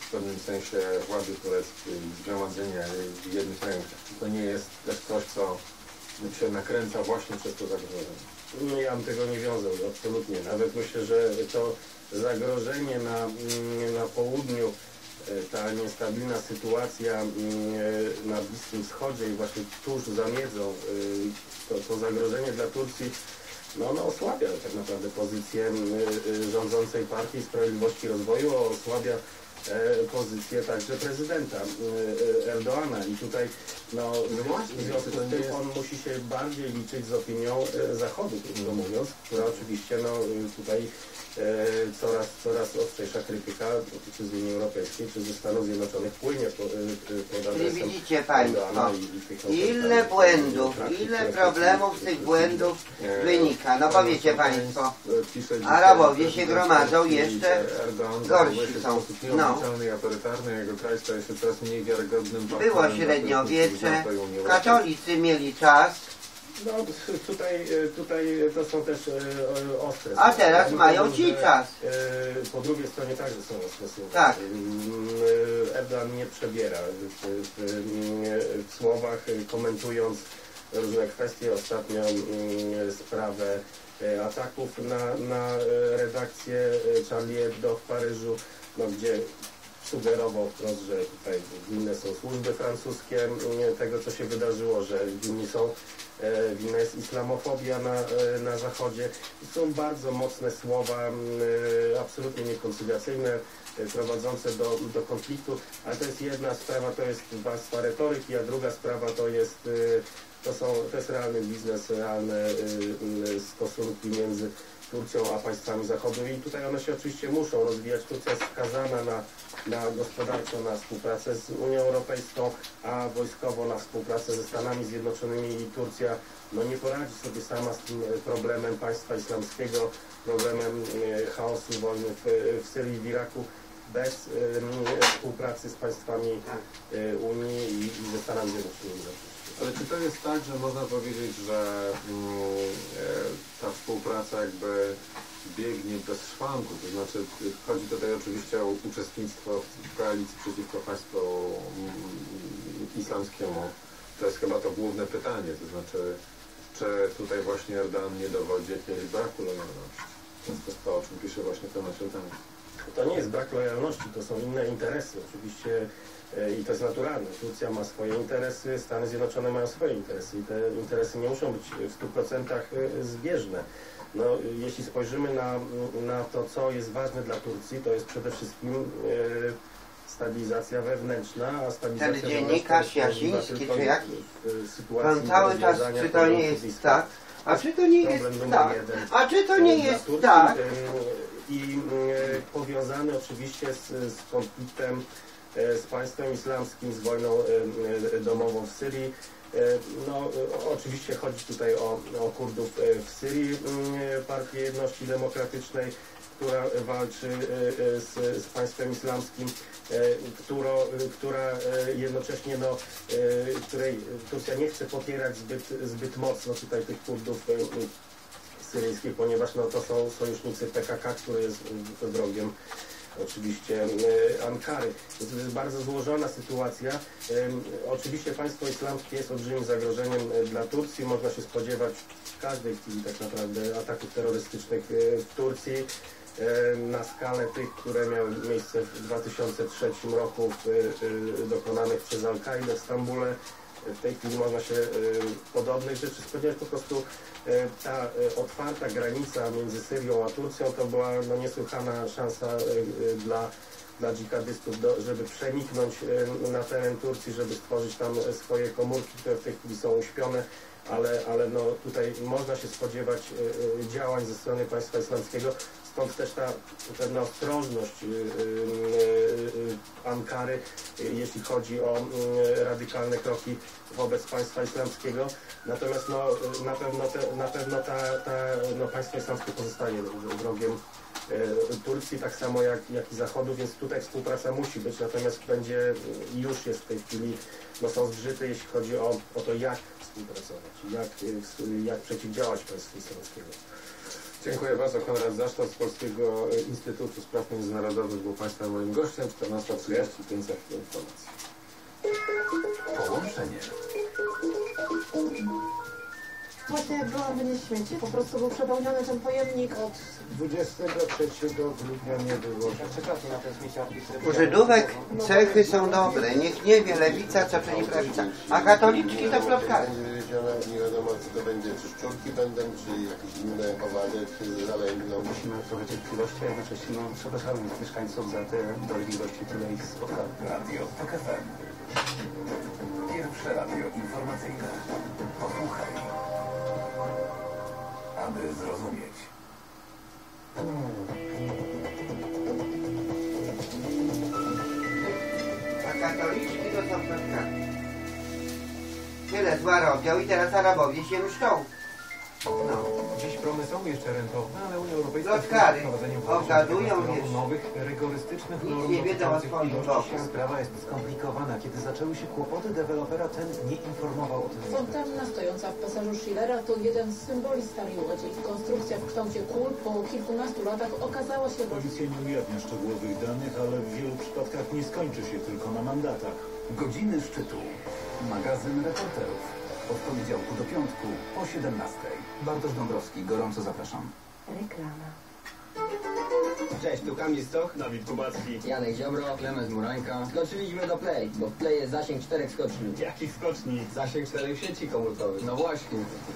w pewnym sensie władzy tureckiej, zgromadzenia w jednych rękach. To nie jest też coś, co się nakręca właśnie przez to zagrożenie. No, ja bym tego nie wiązał, absolutnie. Nawet myślę, że to zagrożenie na południu, ta niestabilna sytuacja na Bliskim Wschodzie i właśnie tuż za miedzą, to zagrożenie dla Turcji no osłabia tak naprawdę pozycję rządzącej Partii Sprawiedliwości i Rozwoju, osłabia pozycję także prezydenta Erdoğana i tutaj w związku z tym on musi się bardziej liczyć z opinią Zachodu, krótko mówiąc, która oczywiście tutaj coraz ostrzejsza krytyka czy z Unii Europejskiej, czy ze Stanów Zjednoczonych płynie pod adresem. Czyli widzicie Państwo, ile błędów, ile problemów z tych błędów wynika. No powiecie Państwo, Arabowie się gromadzą, jeszcze gorsi są. No. Jego kraj staje się coraz mniej wiarygodnym. Było średniowiecze, katolicy mieli czas. No tutaj to są też ostre. A teraz mają ci czas. Po drugiej stronie także są ostre słowa. Tak. Erdoğan nie przebiera w słowach, komentując różne kwestie. Ostatnio sprawę ataków na redakcję Charlie Hebdo w Paryżu, gdzie sugerował wprost, że tutaj winne są służby francuskie tego, co się wydarzyło, że winna jest islamofobia na Zachodzie. Są bardzo mocne słowa, absolutnie niekoncyliacyjne, prowadzące do konfliktu, ale to jest jedna sprawa, to jest warstwa retoryki, a druga sprawa to jest realny biznes, realne stosunki między Turcją a państwami Zachodu i tutaj one się oczywiście muszą rozwijać. Turcja jest skazana gospodarczo na współpracę z Unią Europejską, a wojskowo na współpracę ze Stanami Zjednoczonymi i Turcja nie poradzi sobie sama z tym problemem państwa islamskiego, problemem chaosu, wojny w Syrii i w Iraku bez współpracy z państwami Unii i ze Stanami Zjednoczonymi. Ale czy to jest tak, że można powiedzieć, że ta współpraca jakby biegnie bez szwanku? To znaczy chodzi tutaj oczywiście o uczestnictwo w koalicji przeciwko państwu islamskiemu. To jest chyba to główne pytanie, to znaczy czy tutaj właśnie Erdoğan nie dowodzi jakiegoś braku lojalności? To jest to, o czym pisze właśnie Tomasz Erdoğan. To nie jest brak lojalności, to są inne interesy. Oczywiście i to jest naturalne. Turcja ma swoje interesy, Stany Zjednoczone mają swoje interesy i te interesy nie muszą być w 100% zbieżne. Jeśli spojrzymy na to, co jest ważne dla Turcji, to jest przede wszystkim stabilizacja wewnętrzna, a stabilizacja ten dziennikarz Jasiński, czy jakiś, on cały czas, czy to nie jest tak, a czy to nie jest tak, a czy to nie jest tak. I powiązany oczywiście z konfliktem z państwem islamskim, z wojną domową w Syrii. Oczywiście chodzi tutaj o Kurdów w Syrii, Partię Jedności Demokratycznej, która walczy z państwem islamskim, która jednocześnie, której Turcja nie chce popierać zbyt mocno tutaj tych Kurdów syryjskich, ponieważ to są sojusznicy PKK, który jest wrogiem oczywiście Ankary. To jest bardzo złożona sytuacja. Oczywiście państwo islamskie jest olbrzymim zagrożeniem dla Turcji. Można się spodziewać w każdej chwili tak naprawdę ataków terrorystycznych w Turcji na skalę tych, które miały miejsce w 2003 roku dokonanych przez Al-Kaidę w Stambule. W tej chwili można się podobnych rzeczy spodziewać. Po prostu ta otwarta granica między Syrią a Turcją to była niesłychana szansa dla dżihadystów, żeby przeniknąć na teren Turcji, żeby stworzyć tam swoje komórki, które w tej chwili są uśpione, ale tutaj można się spodziewać działań ze strony państwa islamskiego. Stąd też ta pewna ostrożność Ankary, jeśli chodzi o radykalne kroki wobec państwa islamskiego. Natomiast na pewno państwo islamskie pozostaje wrogiem Turcji, tak samo jak i Zachodu, więc tutaj współpraca musi być, natomiast już jest w tej chwili, są zgrzyty, jeśli chodzi o to, jak współpracować, jak przeciwdziałać państwu islamskiemu. Dziękuję bardzo. Konrad Zaszczak z Polskiego Instytutu Spraw Międzynarodowych był Państwa moim gościem. 14:35 za chwilę informacji. Połączenie. Właśnie jak byłam wynieść śmieci, po prostu był przepełniony ten pojemnik od 23 grudnia nie było. U Żydówek cechy są dobre. Niech nie wie lewica, co czyni prawica. A katoliczki to plotkarze. Będzie wiedzione, nie wiadomo co to będzie, czy szczurki będą, czy jakieś inne owady, czy zalęgną. Musimy trochę cierpliwości, a jednocześnie przepraszamy mieszkańców za te dolegliwości, które ich spotkały. Radio TOK FM. Pierwsze radio informacyjne. Posłuchaj, aby zrozumieć. A katoliczki to są plotkarze. Tyle zła robią i teraz Arabowie się mszczą. No. Dziś promy są jeszcze rentowne, ale Unia Europejska Lotkary obgadują, nowych, rygorystycznych nic nie wiedzą o swoim Bogu. Sprawa jest skomplikowana. Kiedy zaczęły się kłopoty, dewelopera ten nie informował o tym. fontanna stojąca w pasażu Schillera to jeden z symboli starej łodzi. Konstrukcja w kształcie kul po kilkunastu latach okazała się... Policja nie ujawnia szczegółowych danych, ale w wielu przypadkach nie skończy się tylko na mandatach. Godziny szczytu. Magazyn reporterów. Od poniedziałku do piątku po 17. Bartosz Dąbrowski, gorąco zapraszam. Reklama. Cześć, tu Kamil Stoch, Dawid Kubacki, Janek Ziobro, Klemens Murańka. skoczyliśmy do Play, bo w Play jest zasięg 4 skoczni. jakich skoczni? Zasięg 4 sieci komórkowych. No właśnie.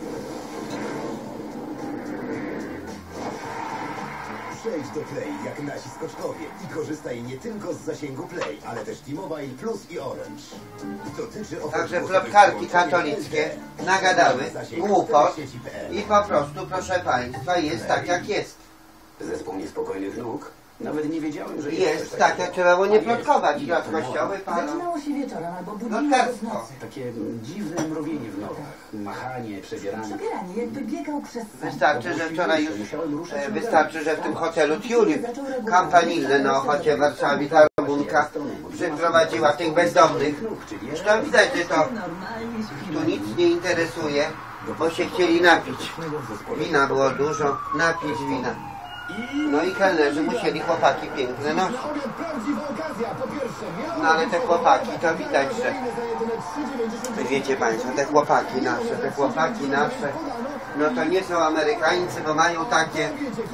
Przejdź do Play jak nasi skoczkowie i korzystaj nie tylko z zasięgu Play, ale też T-Mobile Plus i Orange. Dotyczy Także plotkarki katolickie nagadały głupot i po prostu, proszę Państwa, jest tak jak jest. Zespół niespokojnych nóg. Nawet nie wiedziałem, że Jest tak, jak trzeba było nie plotkować. Od kościoły palą. Zaczynało się wieczorem albo budziło w Plotkarstwo. nocy. Takie dziwne mrowienie w nogach. Machanie, przebieranie. Przebieranie, jakby biegał przez sen. Wystarczy, że wczoraj już, wystarczy, że w tym hotelu Tulip kampanilne na Ochocie w Warszawie ta Rumunka przyprowadziła tych bezdomnych. Zresztą widać, że to tu nic nie interesuje, bo się chcieli napić. Wina było dużo, napić wina. No i kelnerzy musieli chłopaki piękne nosić. No ale te chłopaki, to widać, że wiecie Państwo, te chłopaki nasze, no to nie są Amerykańcy, bo mają takie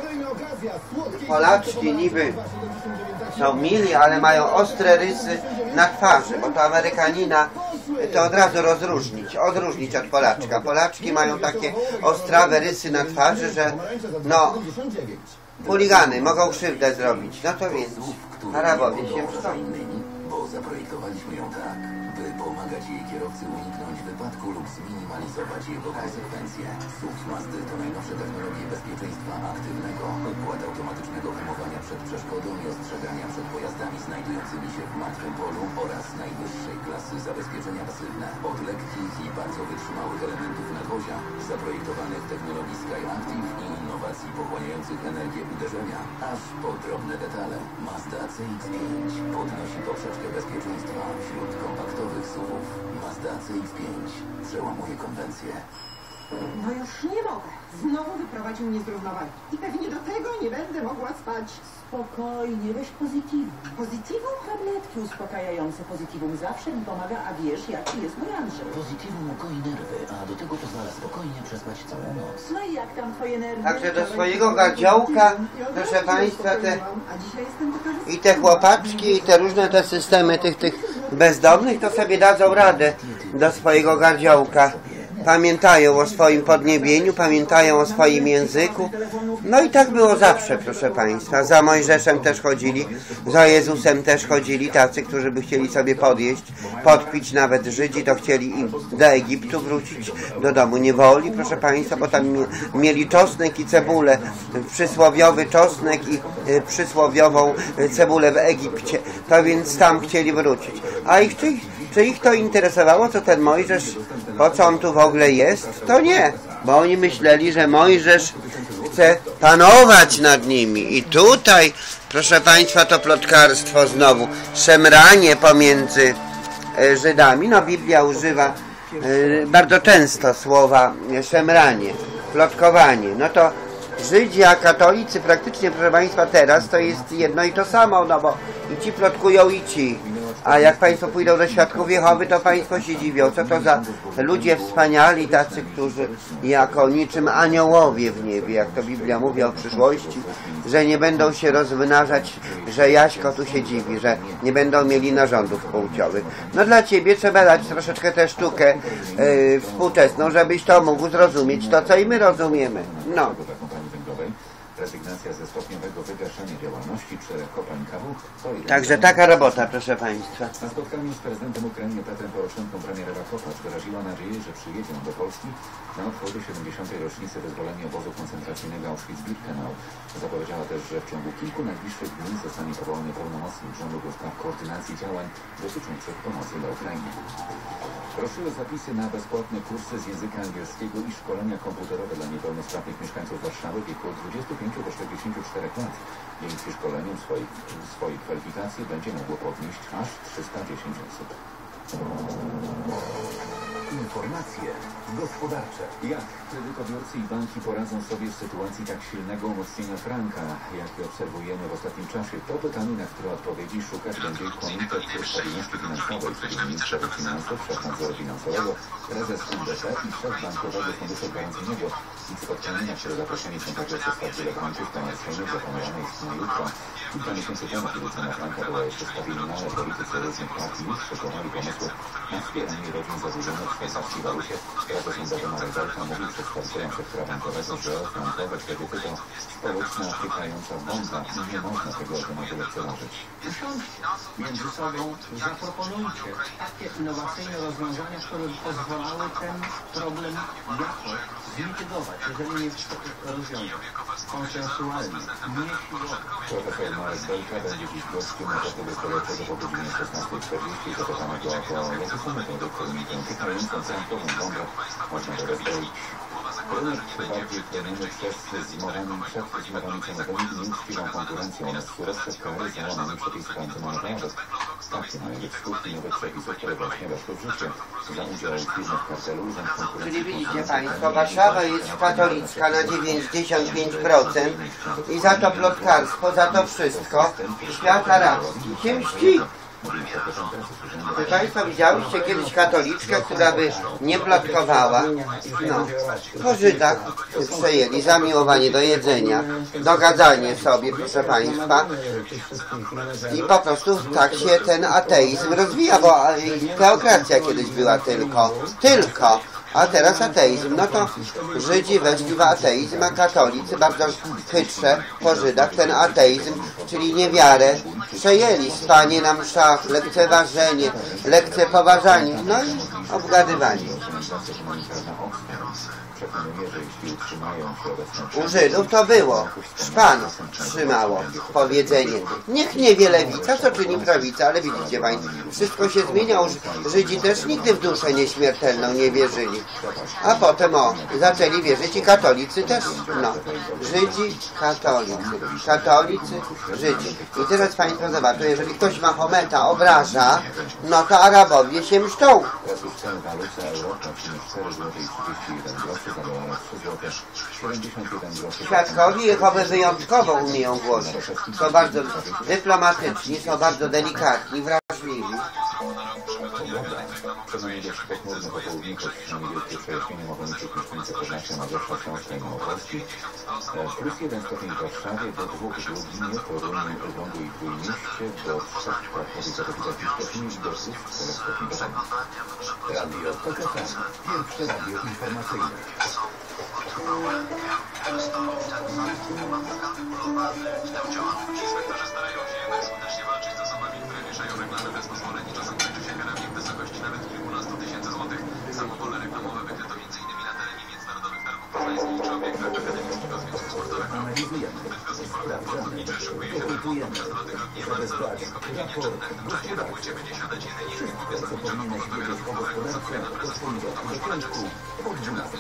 Polaczki niby są mili, ale mają ostre rysy na twarzy, bo to Amerykanina to od razu odróżnić od Polaczka. Polaczki mają takie ostrawe rysy na twarzy, że no chuligany mogą krzywdę zrobić. No to więc Arabowie się mszczą. Bo zaprojektowaliśmy ją tak, by pomagać jej kierowcy uniknąć wypadku lub zminimalizować jego konsekwencje. SUV Mazdy to najnowsze technologie bezpieczeństwa aktywnego, układ automatycznego hamowania przed przeszkodą i ostrzegania przed pojazdami znajdującymi się w martwym polu oraz najwyższej klasy zabezpieczenia pasywne. Od lekkich i bardzo wytrzymałych elementów nadwozia, zaprojektowanych w technologii SkyActiv i innowacji pochłaniających energię uderzenia, aż po drobne detale. Mazda CX-5 podnosi poprzeczkę bezpieczeństwa wśród kompaktowych SUV-ów. Mazda CX-5 przełamuje konwencję. No już nie mogę. Znowu wyprowadził mnie z równowagi. I pewnie do tego nie będę mogła spać. Spokojnie, weź pozytywum. Pozytywum? Tabletki uspokajające pozytywum zawsze mi pomaga, a wiesz jaki jest mój Andrzej. Pozytywum ukoi nerwy, a do tego pozwala spokojnie przespać całą noc. No i jak tam twoje nerwy? Także do swojego gardziołka, proszę Państwa, i te chłopaczki, i te różne te systemy tych bezdomnych, to sobie dadzą radę do swojego gardziołka. Pamiętają o swoim podniebieniu, pamiętają o swoim języku. No i tak było zawsze, proszę Państwa. Za Mojżeszem też chodzili, za Jezusem też chodzili tacy, którzy by chcieli sobie podjeść, podpić, nawet Żydzi to chcieli im do Egiptu wrócić, do domu niewoli, proszę Państwa, bo tam mieli czosnek i cebulę, przysłowiowy czosnek i przysłowiową cebulę w Egipcie. To więc tam chcieli wrócić. A czy ich to interesowało, co ten Mojżesz, po co on tu w ogóle jest? To nie, bo oni myśleli, że Mojżesz chce panować nad nimi. I tutaj, proszę Państwa, to plotkarstwo znowu, szemranie pomiędzy Żydami. No Biblia używa bardzo często słowa szemranie, plotkowanie. No to Żydzi, a katolicy praktycznie, proszę Państwa, teraz to jest jedno i to samo, no bo i ci plotkują, i ci. A jak Państwo pójdą do Świadków Jehowy, to Państwo się dziwią, co to za ludzie wspaniali, tacy, którzy jako niczym aniołowie w niebie, jak to Biblia mówi o przyszłości, że nie będą się rozmnażać, że Jaśko tu się dziwi, że nie będą mieli narządów płciowych. No dla Ciebie trzeba dać troszeczkę tę sztukę współczesną, żebyś to mógł zrozumieć, to co i my rozumiemy. No. Rezygnacja ze stopniowego wygaszania działalności 4 kopalń KW. Także taka robota, proszę Państwa. Na spotkaniu z prezydentem Ukrainy Petrem Poroszenką premier Ewa Kopacz wyraziła nadzieję, że przyjedzie on do Polski na obchody 70. rocznicy wyzwolenia obozu koncentracyjnego Auschwitz-Birkenau. Zapowiedziała też, że w ciągu kilku najbliższych dni zostanie powołany pełnomocnik rządu do spraw koordynacji działań dotyczących pomocy dla Ukrainy. Ruszyły zapisy na bezpłatne kursy z języka angielskiego i szkolenia komputerowe dla niepełnosprawnych mieszkańców Warszawy w wieku od 25 do 44 lat. Dzięki szkoleniu swojej kwalifikacji będzie mogło podnieść aż 310 osób. Informacje gospodarcze. Jak kredytobiorcy i banki poradzą sobie w sytuacji tak silnego umocnienia franka, jakie obserwujemy w ostatnim czasie? To pytanie, na które odpowiedzi szukać będzie Komitet Stabilności Finansowej, czyli minister finansów, szef nadzoru finansowego, prezes NBP i szef Bankowego Funduszu Gwarancyjnego. Ich spotkanie, na które zaproszeni są także przedstawiciele banków komercyjnych, zaplanowane jest na jutro. Kilka miesięcy temu, kiedy cena franka była jeszcze stabilna, ale politycy różnych partii już szykowali pomysły na wspieranie rodzin zadłużonych w szwajcarskiej walucie. Prezes NBP Marek Belka mówił przedstawicielom sektora bankowego, że frankowe kredyty to społeczna odpychająca bomba i nie można tego tematu lekceważyć. Usiądźcie między sobą, zaproponujcie takie innowacyjne rozwiązania, które pozwalały ten problem jakoś zmitygować, jeżeli nie rozwiązać konsensualnie, nie siłowo. Profesor Marek Belka będzie dziś gościem Narodowego Gospodarczego po godzinie 16:40. Zapytamy go o jakie są metody, którymi tę pytającą frankową bombę można go rozbroić. Rynek bardziej chroniony przed zmowami cenowymi i nieuczciwą konkurencją oraz surowce kary za łamanie przepisów antymonopolowych. Takie mają być skutki nowych przepisów, które właśnie weszły w życie. Za udział firmy w kartelu Urząd Konkurencji... Czyli widzicie Państwo, Warszawa jest katolicka na 95% i za to plotkarstwo, za to wszystko świata racji się mści. Czy Państwo widziałyście kiedyś katoliczkę, która by nie plotkowała? No, po Żydach przejęli zamiłowanie do jedzenia, dogadzanie sobie, proszę Państwa. I po prostu tak się ten ateizm rozwija, bo teokracja kiedyś była tylko. A teraz ateizm. No to Żydzi weszli w ateizm, a katolicy bardzo chytrze po Żydach ten ateizm, czyli niewiarę, przejęli. Spanie na mszach, lekceważenie, lekcepoważanie, no i obgadywanie. U Żydów to było. Szpan trzymało powiedzenie. Niech nie wie lewica, co czyni prawica, ale widzicie Państwo, wszystko się zmienia. Żydzi też nigdy w duszę nieśmiertelną nie wierzyli. A potem zaczęli wierzyć i katolicy też. No. Żydzi, katolicy, Żydzi. I teraz Państwo zobaczą, jeżeli ktoś Mahometa obraża, no to Arabowie się mszczą. Świadkowie Jehowy wyjątkowo umieją głosić. Są bardzo dyplomatyczni, są bardzo delikatni, wrażliwi. Przynajmniej dość pochmurny popołudnik, choć niewielkie przejaśnienie mogą liczyć mieszkańcy Podlasia, Mazowsza, Śląska i Małopolski. Plus 1 stopień w Warszawie, do 2 w Lublinie, Toruniu, Elblągu i Trójmieście, do 3 w Krakowie, Katowicach i Szczecinie i do 6 stopni w Warszawie. Radio TOK FM. Pierwsze radio informacyjne. Ci inspektorzy starają się jednak skutecznie walczyć z osobami, które wieszają reklamy bez pozwoleń i czasem kończy się karami w wysokości nawet kilkunastu tysięcy złotych. Samowolne reklamowe wykryto m.in. na terenie Międzynarodowych Targów Poznańskich czy obiektach Akademickiego Związku Sportowego. Analizujemy, sprawdzamy, dopytujemy, zabezpieczamy, raport gospodarczy. Wszystko, co powinieneś wiedzieć o gospodarce, od poniedziałku do piątku, od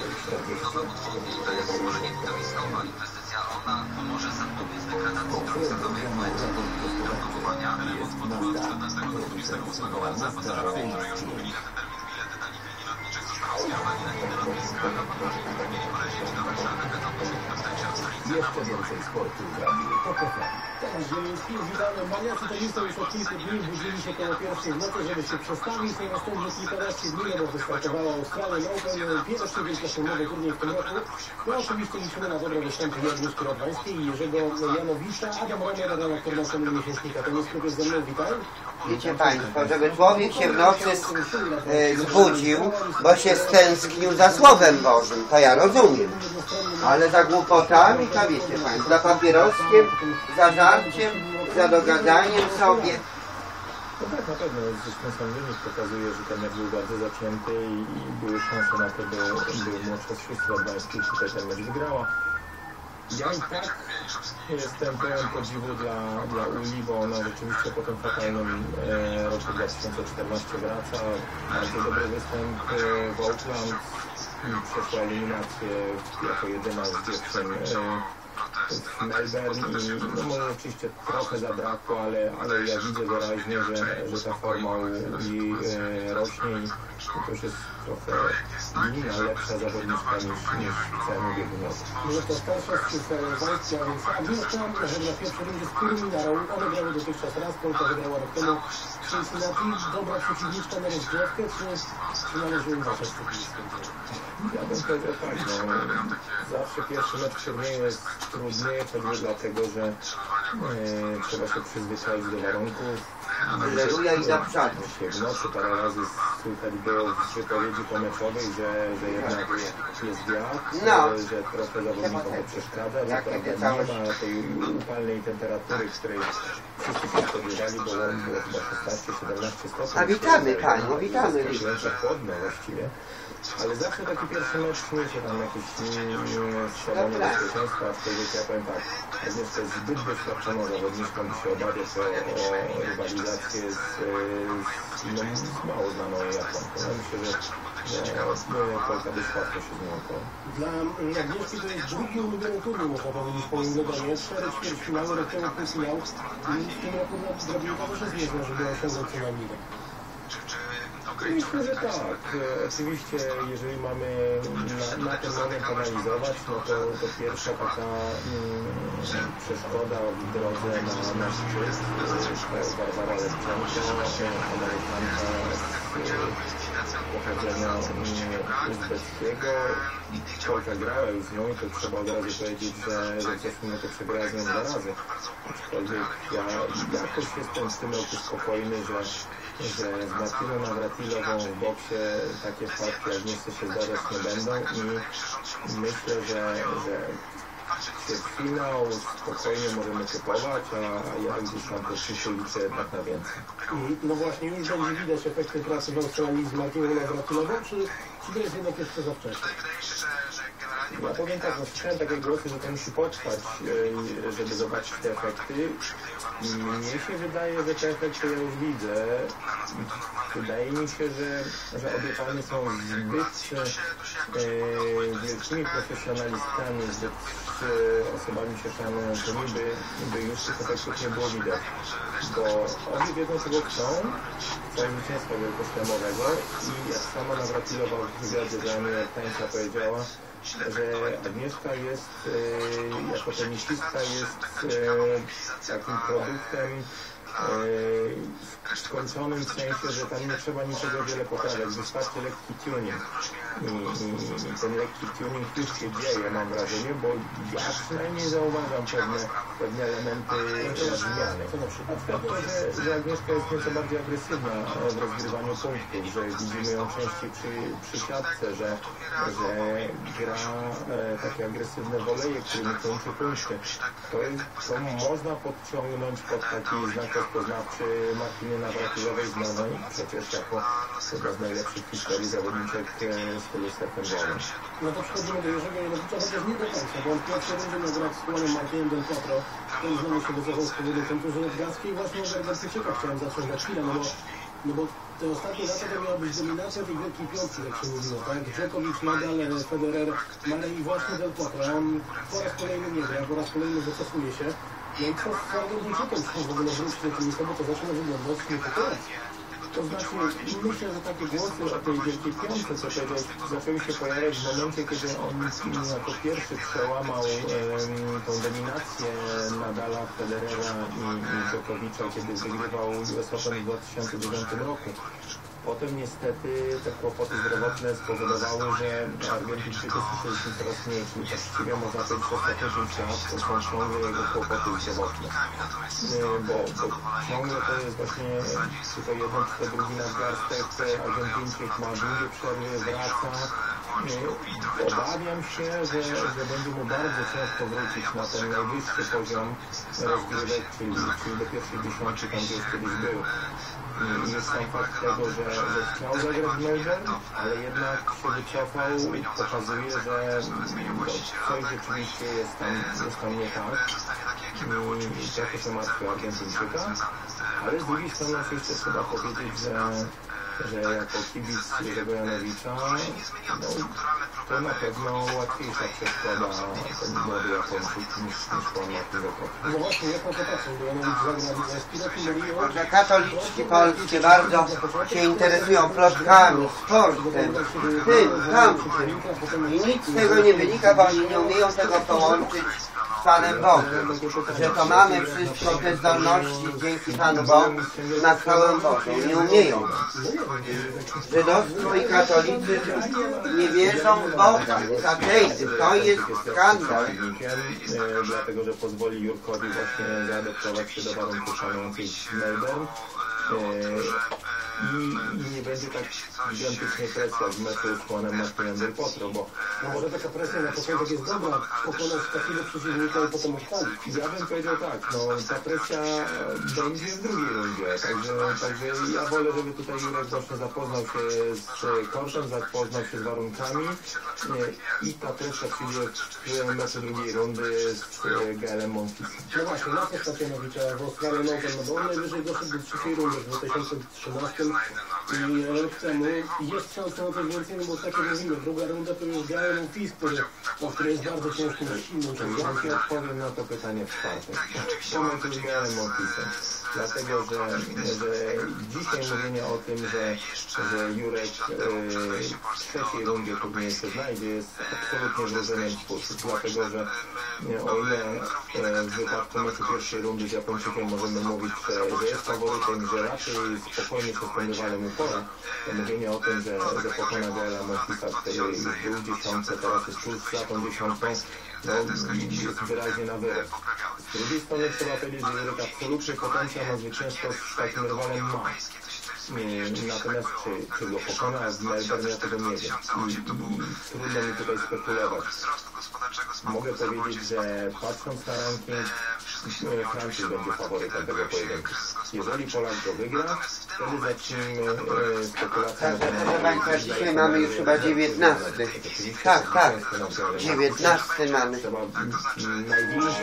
12:40. Pomoże zapobiec degradacji drogi ulokowania element od 14 do 28 marca pasażerowie, którzy już kupili na ten termin bilety na linii lotniczych zostaną skierowani na inne lotniska. Mieli polecieć do Warszawy, będą musieli dostać się od stolicy Jeszcze więcej sportu w Radiu TOK FM. Tomasz Zieliński, witamy. Maniacy tenisa już od kilku dni budzili się koło pierwszej w nocy, żeby się przestawić na następnych kilkanaście dni, bo wystartowała Australian Open, pierwszy wielkoszlemowy turniej w tym roku. No oczywiście liczymy na dobre występy Agnieszki Radwańskiej i Jerzego Janowicza. Adam Romer, redaktor naczelny miesięcznika Tenis Klub jest ze mną, witaj. Wiecie Państwo, żeby człowiek się w nocy zbudził, bo się stęsknił za Słowem Bożym, to ja rozumiem. Ale za głupotami, to wiecie Państwo, za papieroskiem, za żarciem, za dogadaniem sobie. No tak, na pewno. Zresztą sam wynik pokazuje, że ten mecz był bardzo zacięty i były szanse na to, by młodsza z sióstr Radwańskich tutaj ten mecz wygrała. Ja i tak jestem pełen podziwu dla Uli, bo ona rzeczywiście po tym fatalnym roku 2014 wraca. Bardzo dobry występ w Auckland. Przeszła eliminację jako jedyna z dziewczyn w Melbourne i no może oczywiście trochę zabrakło, ale ja widzę wyraźnie, że ta forma jej rośnie i to już jest trochę inna, lepsza zawodniczka niż w całym ubiegłym roku. Może to starsza z Wajska, więc Agnieszka na pierwszej rundzie z Kurminarą. One grały dotychczas raz, Polka wygrała rok temu w Cincinnati. Dobra przeciwniczka na rozgrzewkę, czy należy im wasze przeciwniczkę? Ja bym powiedział tak, no, zawsze pierwszy mecz turnieju jest trudny, choćby dlatego, że trzeba się przyzwyczaić do warunków. Wyleruja i zaprzadu. W nocy parę razy słychać było w wypowiedzi pomeczowej, że jednak jest wiatr, że trochę zawodnikom to przeszkadza, że prawda nie ma tej upalnej temperatury, której wszyscy się spodziewali, bo było chyba 16-17 stopni. A witamy Panią, witamy. Chłodno właściwie. Ale zawsze taki pierwszy mecz niesie tam jakieś szalone bezpieczeństwa, aczkolwiek ja powiem tak, Agnieszka jest zbyt doświadczoną zawodniczką, by się obawiać o rywalizację z mało znaną Japonką. Ja myślę, że Polka dość łatwo się z nią to. Dla Agnieszki to jest drugi ulubiony turniej, można powiedzieć, po Wimbledonie. 4 ćwierćfinały, rok temu półfinał. I w tym roku drobinka też jest niezła, żeby osiągnąć co najmniej. Myślę, że tak. Oczywiście, jeżeli mamy na ten moment analizować, no to pierwsza taka przeszkoda w drodze na szczyt Barbara Lewczenko, Amerykanka pochodzenia uzbeckiego. Polka grała już z nią i to trzeba od razu powiedzieć, że w zeszłym roku przegrała z nią 2 razy. Aczkolwiek ja jakoś jestem w tym roku spokojny, że z Martiną Navratilową w boksie takie wpadki jak Agnieszce się zdarzać nie będą i myślę, że finał spokojnie możemy typować, a ja gdzieś tam po przyszły liczę jednak na więcej. No właśnie, już będzie widać efekty pracy w Australii z Martiną Navratilową, czy to jest jednak jeszcze za wcześnie? Ja powiem tak, no słyszałem takie głosy, że to musi potrwać, żeby zobaczyć te efekty. Mnie się wydaje, że te efekty ja już widzę. Wydaje mi się, że obie panie są zbyt wielkimi profesjonalistami, zbyt osobami się szanującymi, by już tych efektów nie było widać. Bo obie wiedzą, czego chcą zwycięstwa wielkoszlemowego i jak sama Navratilowa w wywiadzie dla mnie Tańca powiedziała, że Agnieszka jest, jako tenisistka jest takim produktem skończonym w sensie, że tam nie trzeba niczego wiele poprawiać, wystarczy lekki tuning. I ten lekki tuning już się dzieje, mam wrażenie, bo ja przynajmniej zauważam pewne elementy zmiany. Na przykład to, że Agnieszka jest nieco bardziej agresywna w rozgrywaniu punktów, że widzimy ją częściej przy siatce, że gra takie agresywne woleje, którymi kończy punkty. To można podciągnąć pod taki znak rozpoznawczy Martiny Navratilowej znanej przecież jako jedna z najlepszych w historii zawodniczek w stylu Stephen Bowman. No to przechodzimy do Jerzego Janowicza, chociaż nie do końca, bo on pierwszy rundzie miał grać z Juanem Martinem Del Potro, ten znany się wycofał z powodu kontuzji nadgarstkiej i właśnie od Argentyńczyka chciałem zacząć na chwilę, no bo te ostatnie lata to miała być dominacja tej wielkiej piątki, jak się mówiło, tak? Djokovic, Nadal, Federer, Murray i właśnie Del Potro. On po raz kolejny nie gra, po raz kolejny wycofuje się. No i co z Argentyńczykiem, czy w ogóle wrócić do tenisa, bo to zaczyna wyglądać niepokojąco. To znaczy, myślę, że takie głosy o tej Wielkiej Piątce, co powiedziałeś, zaczęły się pojawiać w momencie, kiedy on jako pierwszy przełamał tą dominację Nadala, Federera i Djokovicza, kiedy wygrywał US Open w 2009 roku. Potem niestety te kłopoty zdrowotne spowodowały, że Argentyńczycy stali się coraz mniejsi. Właściwie można powiedzieć, że ostatnie 5 lat to są ciągle jego kłopoty zdrowotne. Bo ciągle to jest właśnie tutaj jeden czy to drugi nadgarstek, Argentyńczyk ma długie przerwy, wraca. Obawiam się, że będzie mu bardzo ciężko wrócić na ten najwyższy poziom rozgrywek, czyli do pierwszej dziesiątki, tam gdzie już kiedyś był. Jest sam fakt tego, że chciał zagrać w Melbourne, ale jednak się wycofał i pokazuje, że coś rzeczywiście jest tam nie tak. I trochę się martwi Argentyńczyka. Ale z drugiej strony jeszcze trzeba powiedzieć, że jako kibic Jerzego Janowicza, to na pewno łatwiejsza przeszkoda ten młody Japończyk niż pan Martin Rokot. No właśnie, jak na to patrzę, bo Janowicz zagrał z Pilotem Rio. Może katoliczki polskie bardzo się interesują plotkami, sportem, tym, tamtym. I nic z tego nie wynika, bo oni nie umieją tego połączyć z Panem Bogiem. Że to mamy wszystko te zdolności dzięki Panu Bogu na chwałę Bożą. Nie umieją. Żydostwo i katolicy nie wierzą w Boga. Ateityzm, to jest skandal. Dlatego, że pozwoli Jurkowi właśnie zaadaptować się do warunków panujących w Melbourne. I nie będzie tak gigantycznie presja w meczu z Juanem Martinem del Potro, bo może taka presja na początek jest dobra, pokonać takiego przeciwnika i potem odpalić. Ja bym powiedział tak, no ta presja będzie w drugiej rundzie, także ja wolę, żeby tutaj Jurek właśnie zapoznał się z kortem, zapoznał się z warunkami i ta presja przyjdzie w meczu drugiej rundy z Gaelem Monfilsem. No właśnie, na to Stacjanowicza w Australii Open, no bo on najwyżej doszedł do trzeciej rundy w 2013 i rok temu jest szansa na to więcej, no bo tak jak mówimy, druga runda to już Gael Monfils, który jest bardzo ciężkim i silnym człowiekiem. Ja odpowiem na to pytanie w czwartek. Moment z Gaelem Monfilsem. Dlatego, że dzisiaj mówienie o tym, że Jurek w trzeciej rundzie turnieju się znajdzie, jest absolutnie wróżeniem z fusów. Dlatego, że o ile w wypadku meczu pierwszej rundy z Japończykiem możemy mówić, że jest faworytem, że raczej spokojnie się z tym rywalem upora, to mówienie o tym, że pokona Gaela Monfilsa, który już był w dziesiątce, teraz jest tuż za tą dziesiątką, no, jest wyraźnie na wyrost. Z drugiej strony trzeba powiedzieć, że Jurek absolutny potencjał na zwycięstwo z takim rywalem ma. Natomiast czy go pokona w Melbourne, ja tego nie wiem. Trudno mi tutaj spekulować. Mogę powiedzieć, że patrząc na ranking, Francuz będzie faworytem tego pojedynku. Jeżeli Polak go wygra, wtedy zacznijmy spekulację. Proszę Państwa, dzisiaj mamy już chyba 19. Tak, 19 mamy. Największy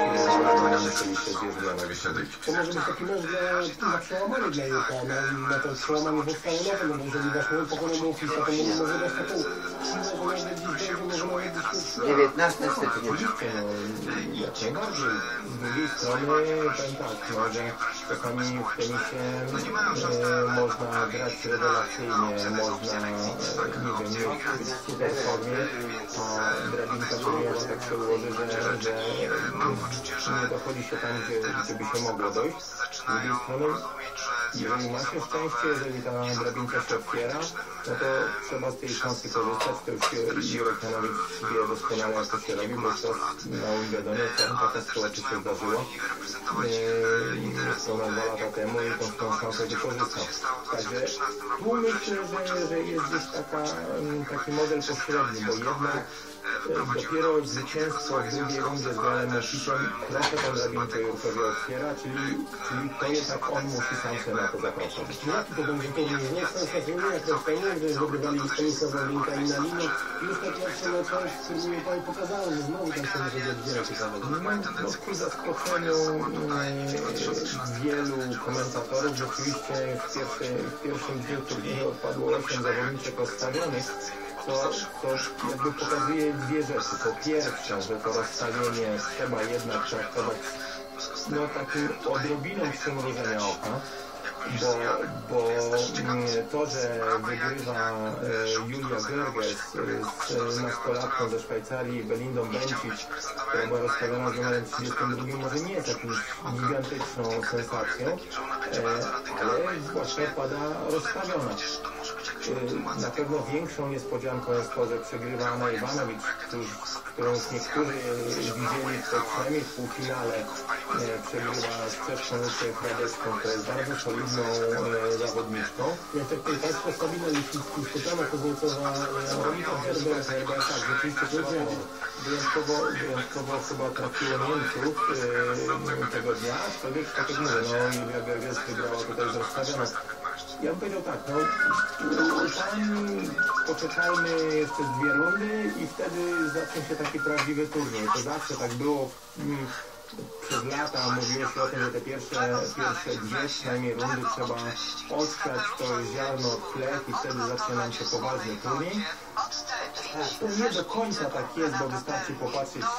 to może być taki mecz na przełamanie dla Jurka, na to przełamanie w Australii Open, bo jeżeli właśnie pokonał Monfilsa, to może dać taką siłę, że nawet dziś będzie, może nawet dziś 19 stycznia. Jak najbardziej. Z drugiej strony, powiem tak, no, że czasami w tenisie można grać rewelacyjnie, można, nie wiem, mieć super formie, a drabinka turniejowa tak się ułoży, że nie dochodzi się tam, gdzie by się mogło dojść. Z drugiej strony, jeżeli ma się szczęście, jeżeli ta drabinka się otwiera, no to trzeba z tej szansy korzystać. To już Jurek Janowicz wie doskonale, jak to się robi, bo teraz na Wimbledonie taka sytuacja się zdarzyła. Jest to 2 lata temu i tą szansę wykorzystał. Także tu myślę, że jest gdzieś taki model pośredni, bo jednak dopiero zwycięstwo w drugiej rundzie z Gaelem Monfilsem trochę tą drabinkę Jurkowi otwiera, czyli to jednak on musi sam się na to zapraszać. Jaki to będzie turniej? Nie sensacyjny jak rok temu, gdy wygrywali Stanisław Wawrinka i Nalino. Już te pierwsze mecze w turnieju pokazały, że znowu tam się może być wiele ciekawego. No ku zaskoczeniu wielu komentatorów rzeczywiście w pierwszym dniu turnieju odpadło 8 zawodniczek rozstawionych. To jakby pokazuje dwie rzeczy. Po pierwsze, że to rozstawienie trzeba jednak traktować takim odrobiną przymrużenia oka. bo to, że wygrywa Julia Görges z nastolatką ze Szwajcarii, Belindą Bencic, która była rozstawiona z numerem 32, może nie jest jakąś gigantyczną sensacją, ale właśnie pada rozstawiona. Na pewno większą niespodzianką jest to, że przegrywa Anna Iwanowicz, którą już niektórzy widzieli przynajmniej w półfinale. Przegrywa z Czeszką Hradecką, która jest bardzo solidną zawodniczką. Jak tak Państwo Sabina Lisicki, Stefana Kozłocowa, Monika Herber, tak, rzeczywiście to jest wyjątkowo chyba trafiło Niemców tego dnia, aczkolwiek tak jak mówię, Julia Görges wygrała tutaj z rozstawioną. Ja bym powiedział tak, poczekajmy jeszcze 2 rundy i wtedy zacznie się taki prawdziwy turniej. To zawsze tak było przez lata, mówiło się o tym, że te pierwsze 2 przynajmniej rundy trzeba oskać to ziarno od chleb i wtedy zacznie nam się poważny turniej. To nie do końca tak jest, bo wystarczy popatrzeć